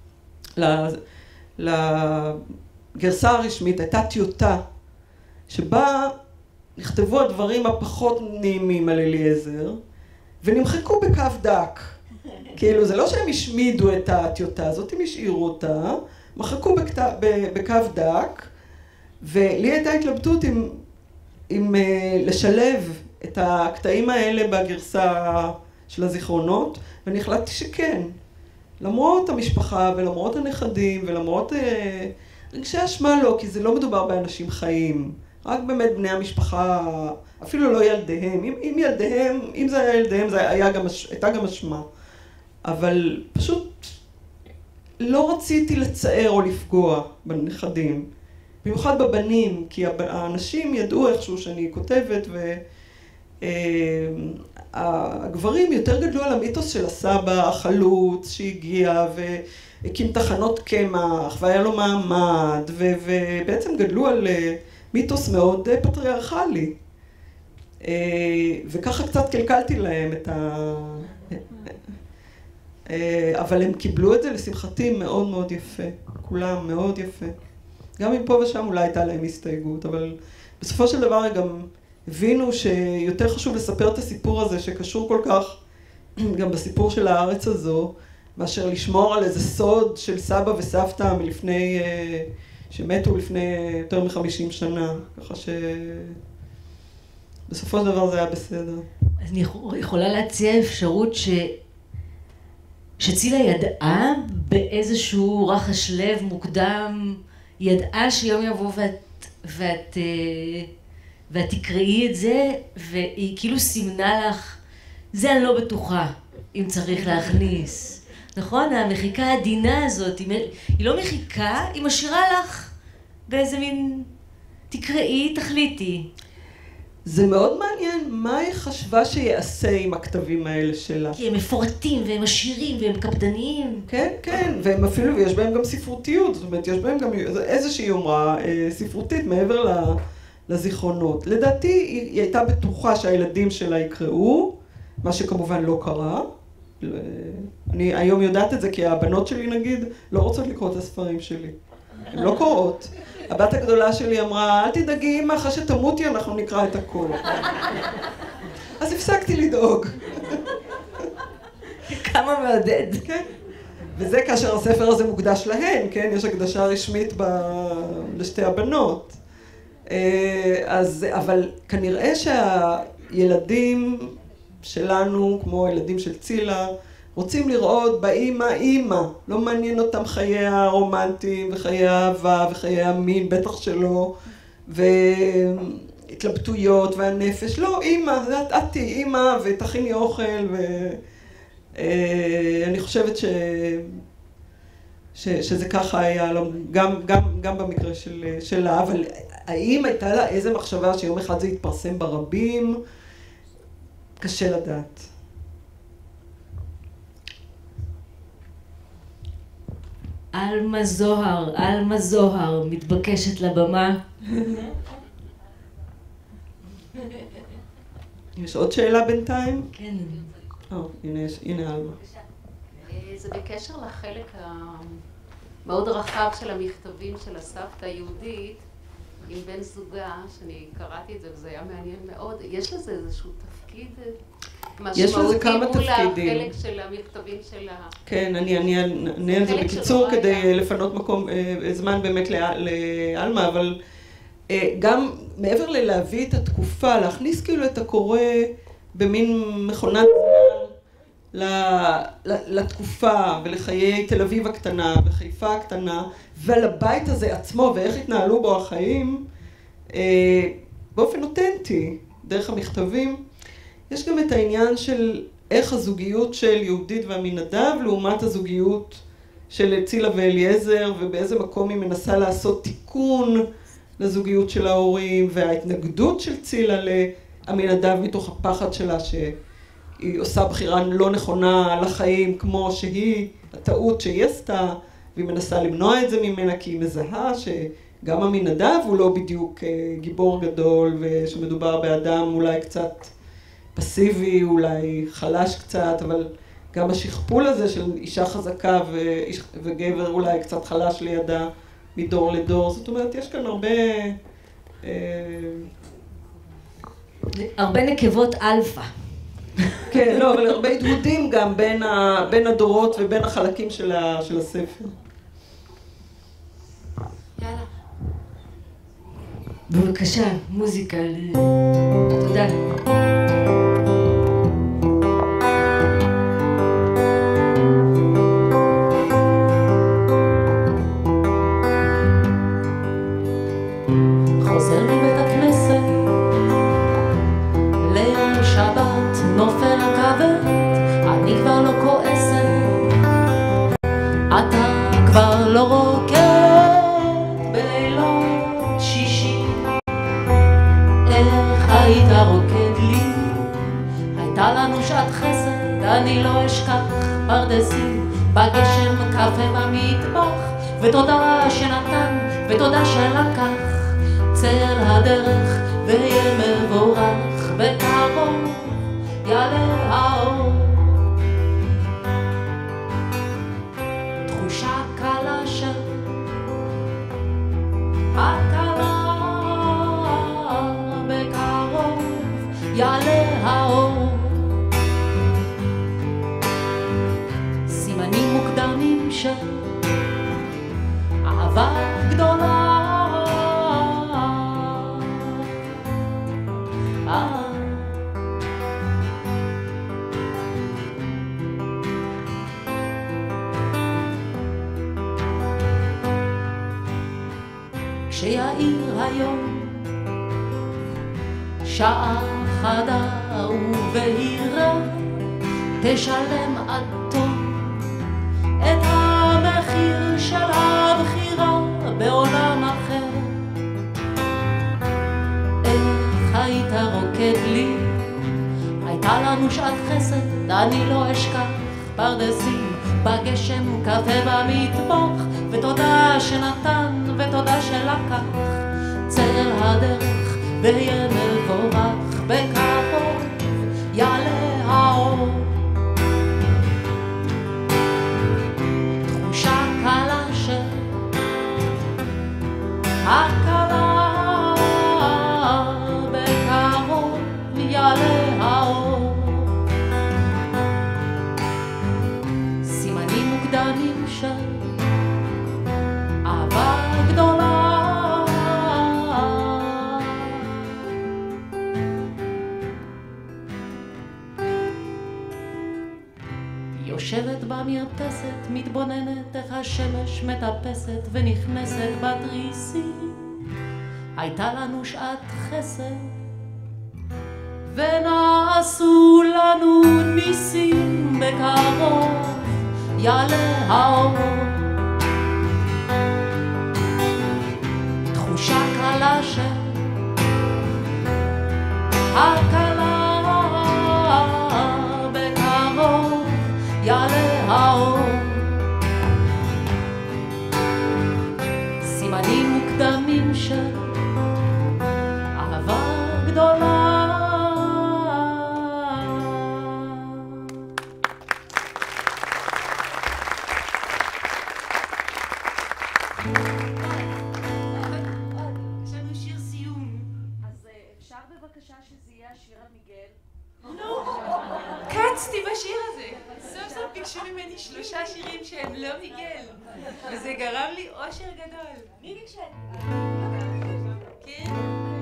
C: לגרסה הרשמית הייתה טיוטה שבה נכתבו הדברים הפחות נעימים על אליעזר, ונמחקו בקו דק. כאילו, זה לא שהם השמידו את הטיוטה הזאת, הם השאירו אותה, מחקו בקו דק, ולי הייתה התלבטות עם, עם לשלב את הקטעים האלה בגרסה של הזיכרונות, ואני החלטתי שכן. למרות המשפחה ולמרות הנכדים ולמרות אה, רגשי אשמה לא, כי זה לא מדובר באנשים חיים. רק באמת בני המשפחה, אפילו לא ילדיהם. אם, אם ילדיהם, אם זה היה ילדיהם, זה היה גם, הייתה גם אשמה. אבל פשוט לא רציתי לצער או לפגוע בנכדים. במיוחד בבנים, כי האנשים ידעו איכשהו שאני כותבת, והגברים יותר גדלו על המיתוס של הסבא, החלוץ שהגיע והקים תחנות קמח, והיה לו מעמד, ובעצם גדלו על מיתוס מאוד פטריארכלי. וככה קצת קלקלתי להם את ה... אבל הם קיבלו את זה לשמחתי מאוד מאוד יפה, כולם מאוד יפה. גם אם פה ושם אולי הייתה להם הסתייגות, אבל בסופו של דבר הם גם הבינו שיותר חשוב לספר את הסיפור הזה שקשור כל כך גם בסיפור של הארץ הזו, מאשר לשמור על איזה סוד של סבא וסבתא מלפני, שמתו לפני יותר מחמישים שנה, ככה שבסופו של דבר זה היה בסדר.
A: אז אני יכולה להציע אפשרות ש... שצילה ידעה באיזשהו רחש לב מוקדם, ידעה שיום יבוא ואת, ואת, ואת תקראי את זה, והיא כאילו סימנה לך, זה אני לא בטוחה אם צריך להכניס. נכון? המחיקה העדינה הזאת, היא, היא לא מחיקה, היא משאירה לך באיזה מין, תקראי, תחליטי.
C: זה מאוד מעניין מה היא חשבה שיעשה עם הכתבים האלה שלה.
A: כי הם מפורטים והם עשירים והם קפדניים.
C: כן, כן, והם אפילו, ויש בהם גם ספרותיות, זאת אומרת, יש בהם גם איזושהי יומרה אה, ספרותית מעבר לזיכרונות. לדעתי היא הייתה בטוחה שהילדים שלה יקראו, מה שכמובן לא קרה. אני היום יודעת את זה כי הבנות שלי נגיד לא רוצות לקרוא את הספרים שלי. הן לא קוראות. הבת הגדולה שלי אמרה, אל תדאגי אמא, אחרי שתמותי אנחנו נקרא את הכל. אז הפסקתי לדאוג.
A: כמה מעודד.
C: כן. וזה כאשר הספר הזה מוקדש להן, כן? יש הקדשה רשמית ב... לשתי הבנות. אז, אבל כנראה שהילדים שלנו, כמו הילדים של צילה, רוצים לראות באמא אמא, לא מעניין אותם חיי הרומנטיים וחיי האהבה וחיי המין, בטח שלא, והתלבטויות והנפש, לא אמא, את תהיי אמא ותכיני אוכל, ואני חושבת ש... ש... שזה ככה היה, גם, גם, גם במקרה של... שלה, אבל האם הייתה לה איזה מחשבה שיום אחד זה יתפרסם ברבים? קשה לדעת.
A: אלמה זוהר, אלמה זוהר, מתבקשת לבמה.
C: יש עוד שאלה בינתיים?
A: כן.
C: או, הנה, הנה אלמה.
F: זה בקשר לחלק המאוד רחב של המכתבים של הסבתא היהודית. עם בן זוגה, שאני קראתי את זה וזה היה מעניין מאוד, יש לזה איזשהו תפקיד
C: יש לזה כמה תפקידים.
F: מול החלק של המכתבים של ה...
C: כן, אני אענה על זה בקיצור כדי לפנות מקום, זמן באמת לאלמה, אבל גם מעבר ללהביא את התקופה, להכניס כאילו את הקורא במין מכונת זמן לתקופה ולחיי תל אביב הקטנה וחיפה הקטנה ולבית הזה עצמו ואיך התנהלו בו החיים באופן אותנטי, דרך המכתבים. יש גם את העניין של איך הזוגיות של יהודית ועמינדב לעומת הזוגיות של צילה ואליעזר, ובאיזה מקום היא מנסה לעשות תיקון לזוגיות של ההורים, וההתנגדות של צילה לעמינדב מתוך הפחד שלה שהיא עושה בחירה לא נכונה לחיים כמו שהיא, הטעות שהיא עשתה, והיא מנסה למנוע את זה ממנה כי היא מזהה שגם עמינדב הוא לא בדיוק גיבור גדול, ושמדובר באדם אולי קצת פסיבי, אולי חלש קצת, אבל גם השכפול הזה של אישה חזקה וגבר אולי קצת חלש לידה מדור לדור. זאת אומרת, יש כאן הרבה...
A: הרבה נקבות אלפא.
C: כן, לא, אבל הרבה התהודים גם בין, ה, בין הדורות ובין החלקים של, ה, של הספר.
F: יאללה.
A: בבקשה, מוזיקה. תודה.
B: חוזר מבית הכנסת ליום שבת, נופל כבד, אני כבר לא כועסת, אתה כבר לא רוקד בלילות שישי. איך היית רוקד לי? הייתה לנו שעת חסד, אני לא אשכח, פרדסים בגשם, קפה במטבח, ותודה שנתן ותודה שלקח. צל הדרך ויהיה מבורך, בקרוב יעלה האור. תחושה קלה של הקלה, בקרוב יעלה האור. סימנים מוקדמים של אהבה גדולה, כשיעיר היום שעה חדה ובהירה, תשלם עד תום את המחיר של הבחירה בעולם אחר. איך היית רוקד לי? הייתה לנו שעת חסד, אני לא אשכח, פרדסים בגשם, קפה במטבח, ותודה שנתן ותודה שלקח. צל הדרך ויהיה מבורך, בקרוב יעלה האור. תחושה קלה של הקלה, בקרוב יעלה האור. סימנים מוקדמים של אהבה גדולה, יושבת במרפסת, מתבוננת איך השמש מטפסת ונכנסת בתריסים. הייתה לנו שעת חסד ונעשו לנו ניסים, בקרוב יעלה האור. תחושה קלה של הקלה, בקרוב יעלה האור. סימנים מוקדמים של אהבה גדולה. יש לנו לא מיגל. וזה גרם לי אושר גדול. מי ביקשה? כן?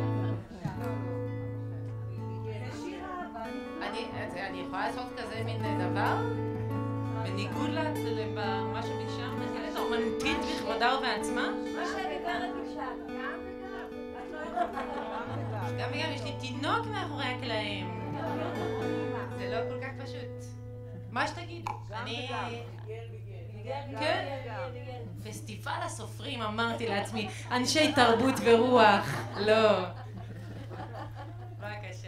B: אני יכולה לעשות כזה מין דבר? בניגוד למה שביקשה, מנהלת אומנותית בכבודה ובעצמה?
G: מה שהגברת ביקשה.
B: גם וגם, יש לי תינוק מאחורי הקלעים. זה לא כל כך פשוט. מה שתגידו. אני... כן? פסטיבל הסופרים, אמרתי לעצמי, אנשי תרבות ורוח. לא. בבקשה.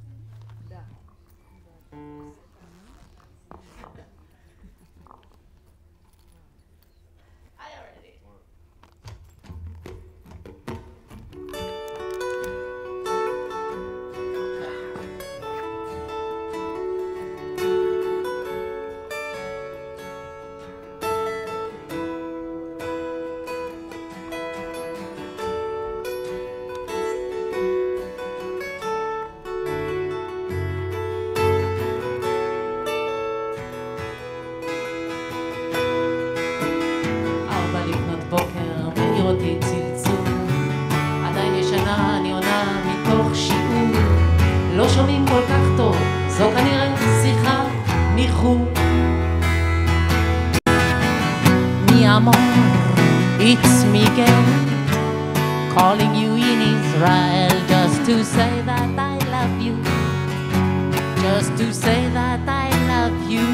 B: It's Miguel calling you in Israel just to say that I love you, just to say that I love you.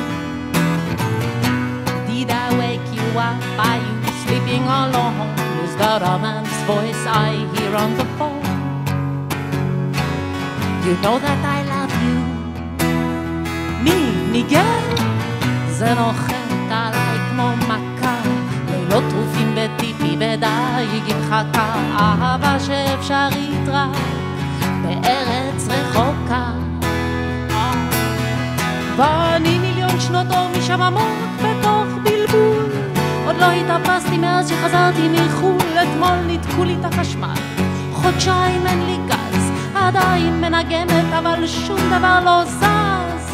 B: Did I wake you up? Are you sleeping alone? Is that a man's voice I hear on the phone? You know that I love you. Me, Miguel, זה נוחת עליי כמו מכה, לא טרופים בטיפי ודייג עם חכה, אהבה שאפשרית רק בארץ רחוקה. ואני מיליון שנות אור משם עמוק בתוך בלבול, עוד לא התאפסתי מאז שחזרתי מחול. אתמול ניתקו לי את החשמל, חודשיים אין לי גז, עדיין מנגנת אבל שום דבר לא זז.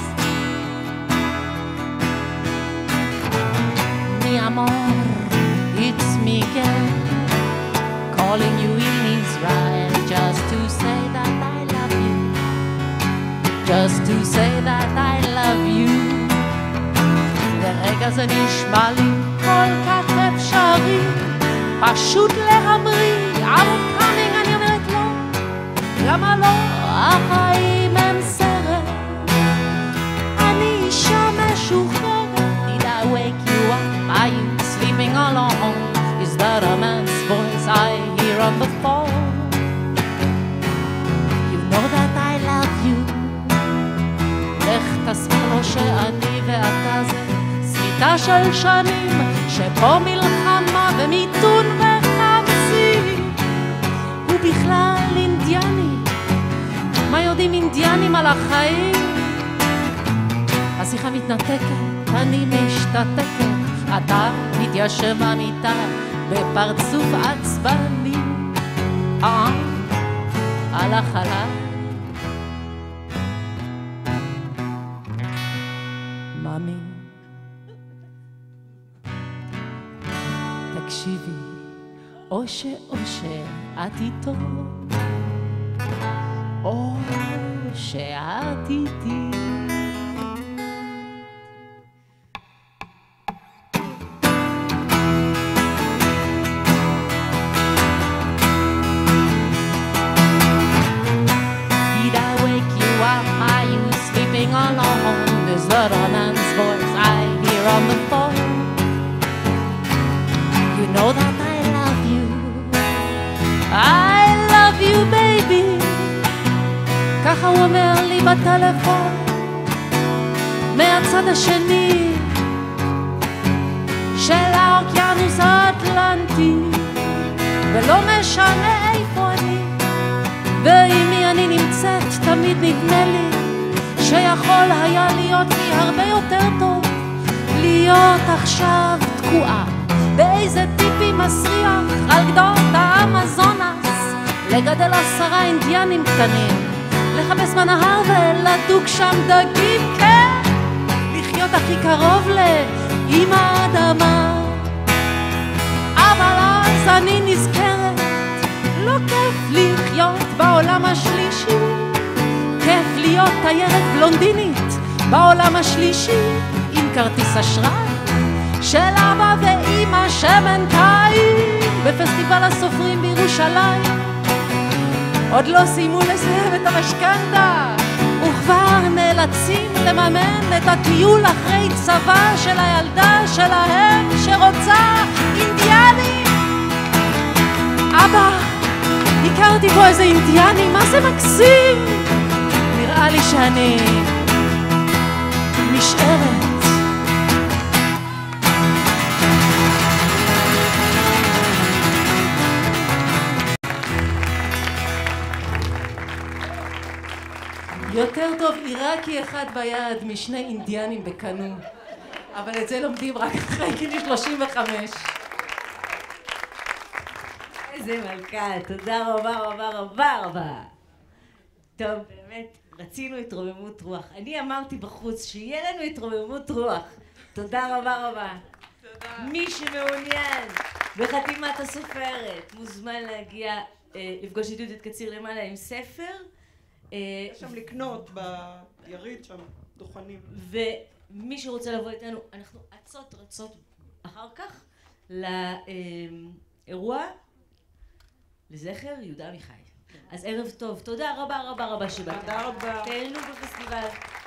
B: Mi amor, it's Miguel calling you in Israel just to say that I love you, just to say that I love you. לרגע זה נשמע לי כל כך אפשרי, פשוט להמריא. I'm coming, אני אומרת לא, למה לא? החיים הם סרט, אני אישה משוחררת. Did I wake you up? Are you sleeping alone? Is that a man's voice I hear on the phone? You know that I love you. איך תסביר לו שאני ואתה זה סריטה של שנים, שפה מלחמה ומיתון וחמסים. הוא בכלל אינדיאני, מה יודעים אינדיאנים על החיים? השיחה מתנתקת, אני משתתקת, אתה מתיישב במיטה בפרצוף עצבני. אה, הלך עליי. מאמי, תקשיבי, או שאו שאת איתו, או שאת איתי. Alone, is that a man's voice I hear on the phone? You know that I love you, I love you baby. ככה הוא אומר לי בטלפון מהצד השני של האוקיינוס האטלנטי, ולא משנה איפה אני ועם מי אני נמצאת, תמיד נדמה לי שיכול היה להיות לי הרבה יותר טוב, להיות עכשיו תקועה באיזה טיפי מסריח על גדות האמזונס, לגדל עשרה אינדיאנים קטנים, לחפש בנהר ולדוג שם דגים, כן, לחיות הכי קרוב עם האדמה. אבל אז אני נזכרת, לא כיף לחיות בעולם השלישי, כיף להיות תיירת בלונדינית בעולם השלישי, עם כרטיס אשראי של אבא ואמא שמנתיים בפסטיבל הסופרים בירושלים. עוד לא סיימו לסיים את המשכנתה וכבר נאלצים לממן את הטיול אחרי צבא של הילדה שלהם שרוצה אינדיאנים. אבא, הכרתי פה איזה אינדיאני, מה זה מקסים. נראה לי שאני נשארת. יותר טוב עיראקי אחד ביד משני אינדיאנים בקנו, אבל את זה לומדים רק אחרי גיל שלושים וחמש.
A: איזה מלכה, תודה רבה רבה רבה רבה. טוב, באמת, רצינו התרוממות רוח. אני אמרתי בחוץ שיהיה לנו התרוממות רוח. תודה רבה רבה. תודה. מי שמעוניין בחתימת הסופרת מוזמן להגיע, אה, לפגוש את יהודית קציר למעלה עם ספר.
C: יש שם לקנות ביריד שם, דוכנים.
A: ומי שרוצה לבוא איתנו, אנחנו עצות רצות אחר כך לאירוע לזכר יהודה עמיחי. אז ערב טוב, תודה רבה רבה רבה שבאתם.
C: תודה רבה.
A: תהנו בפסטיבל.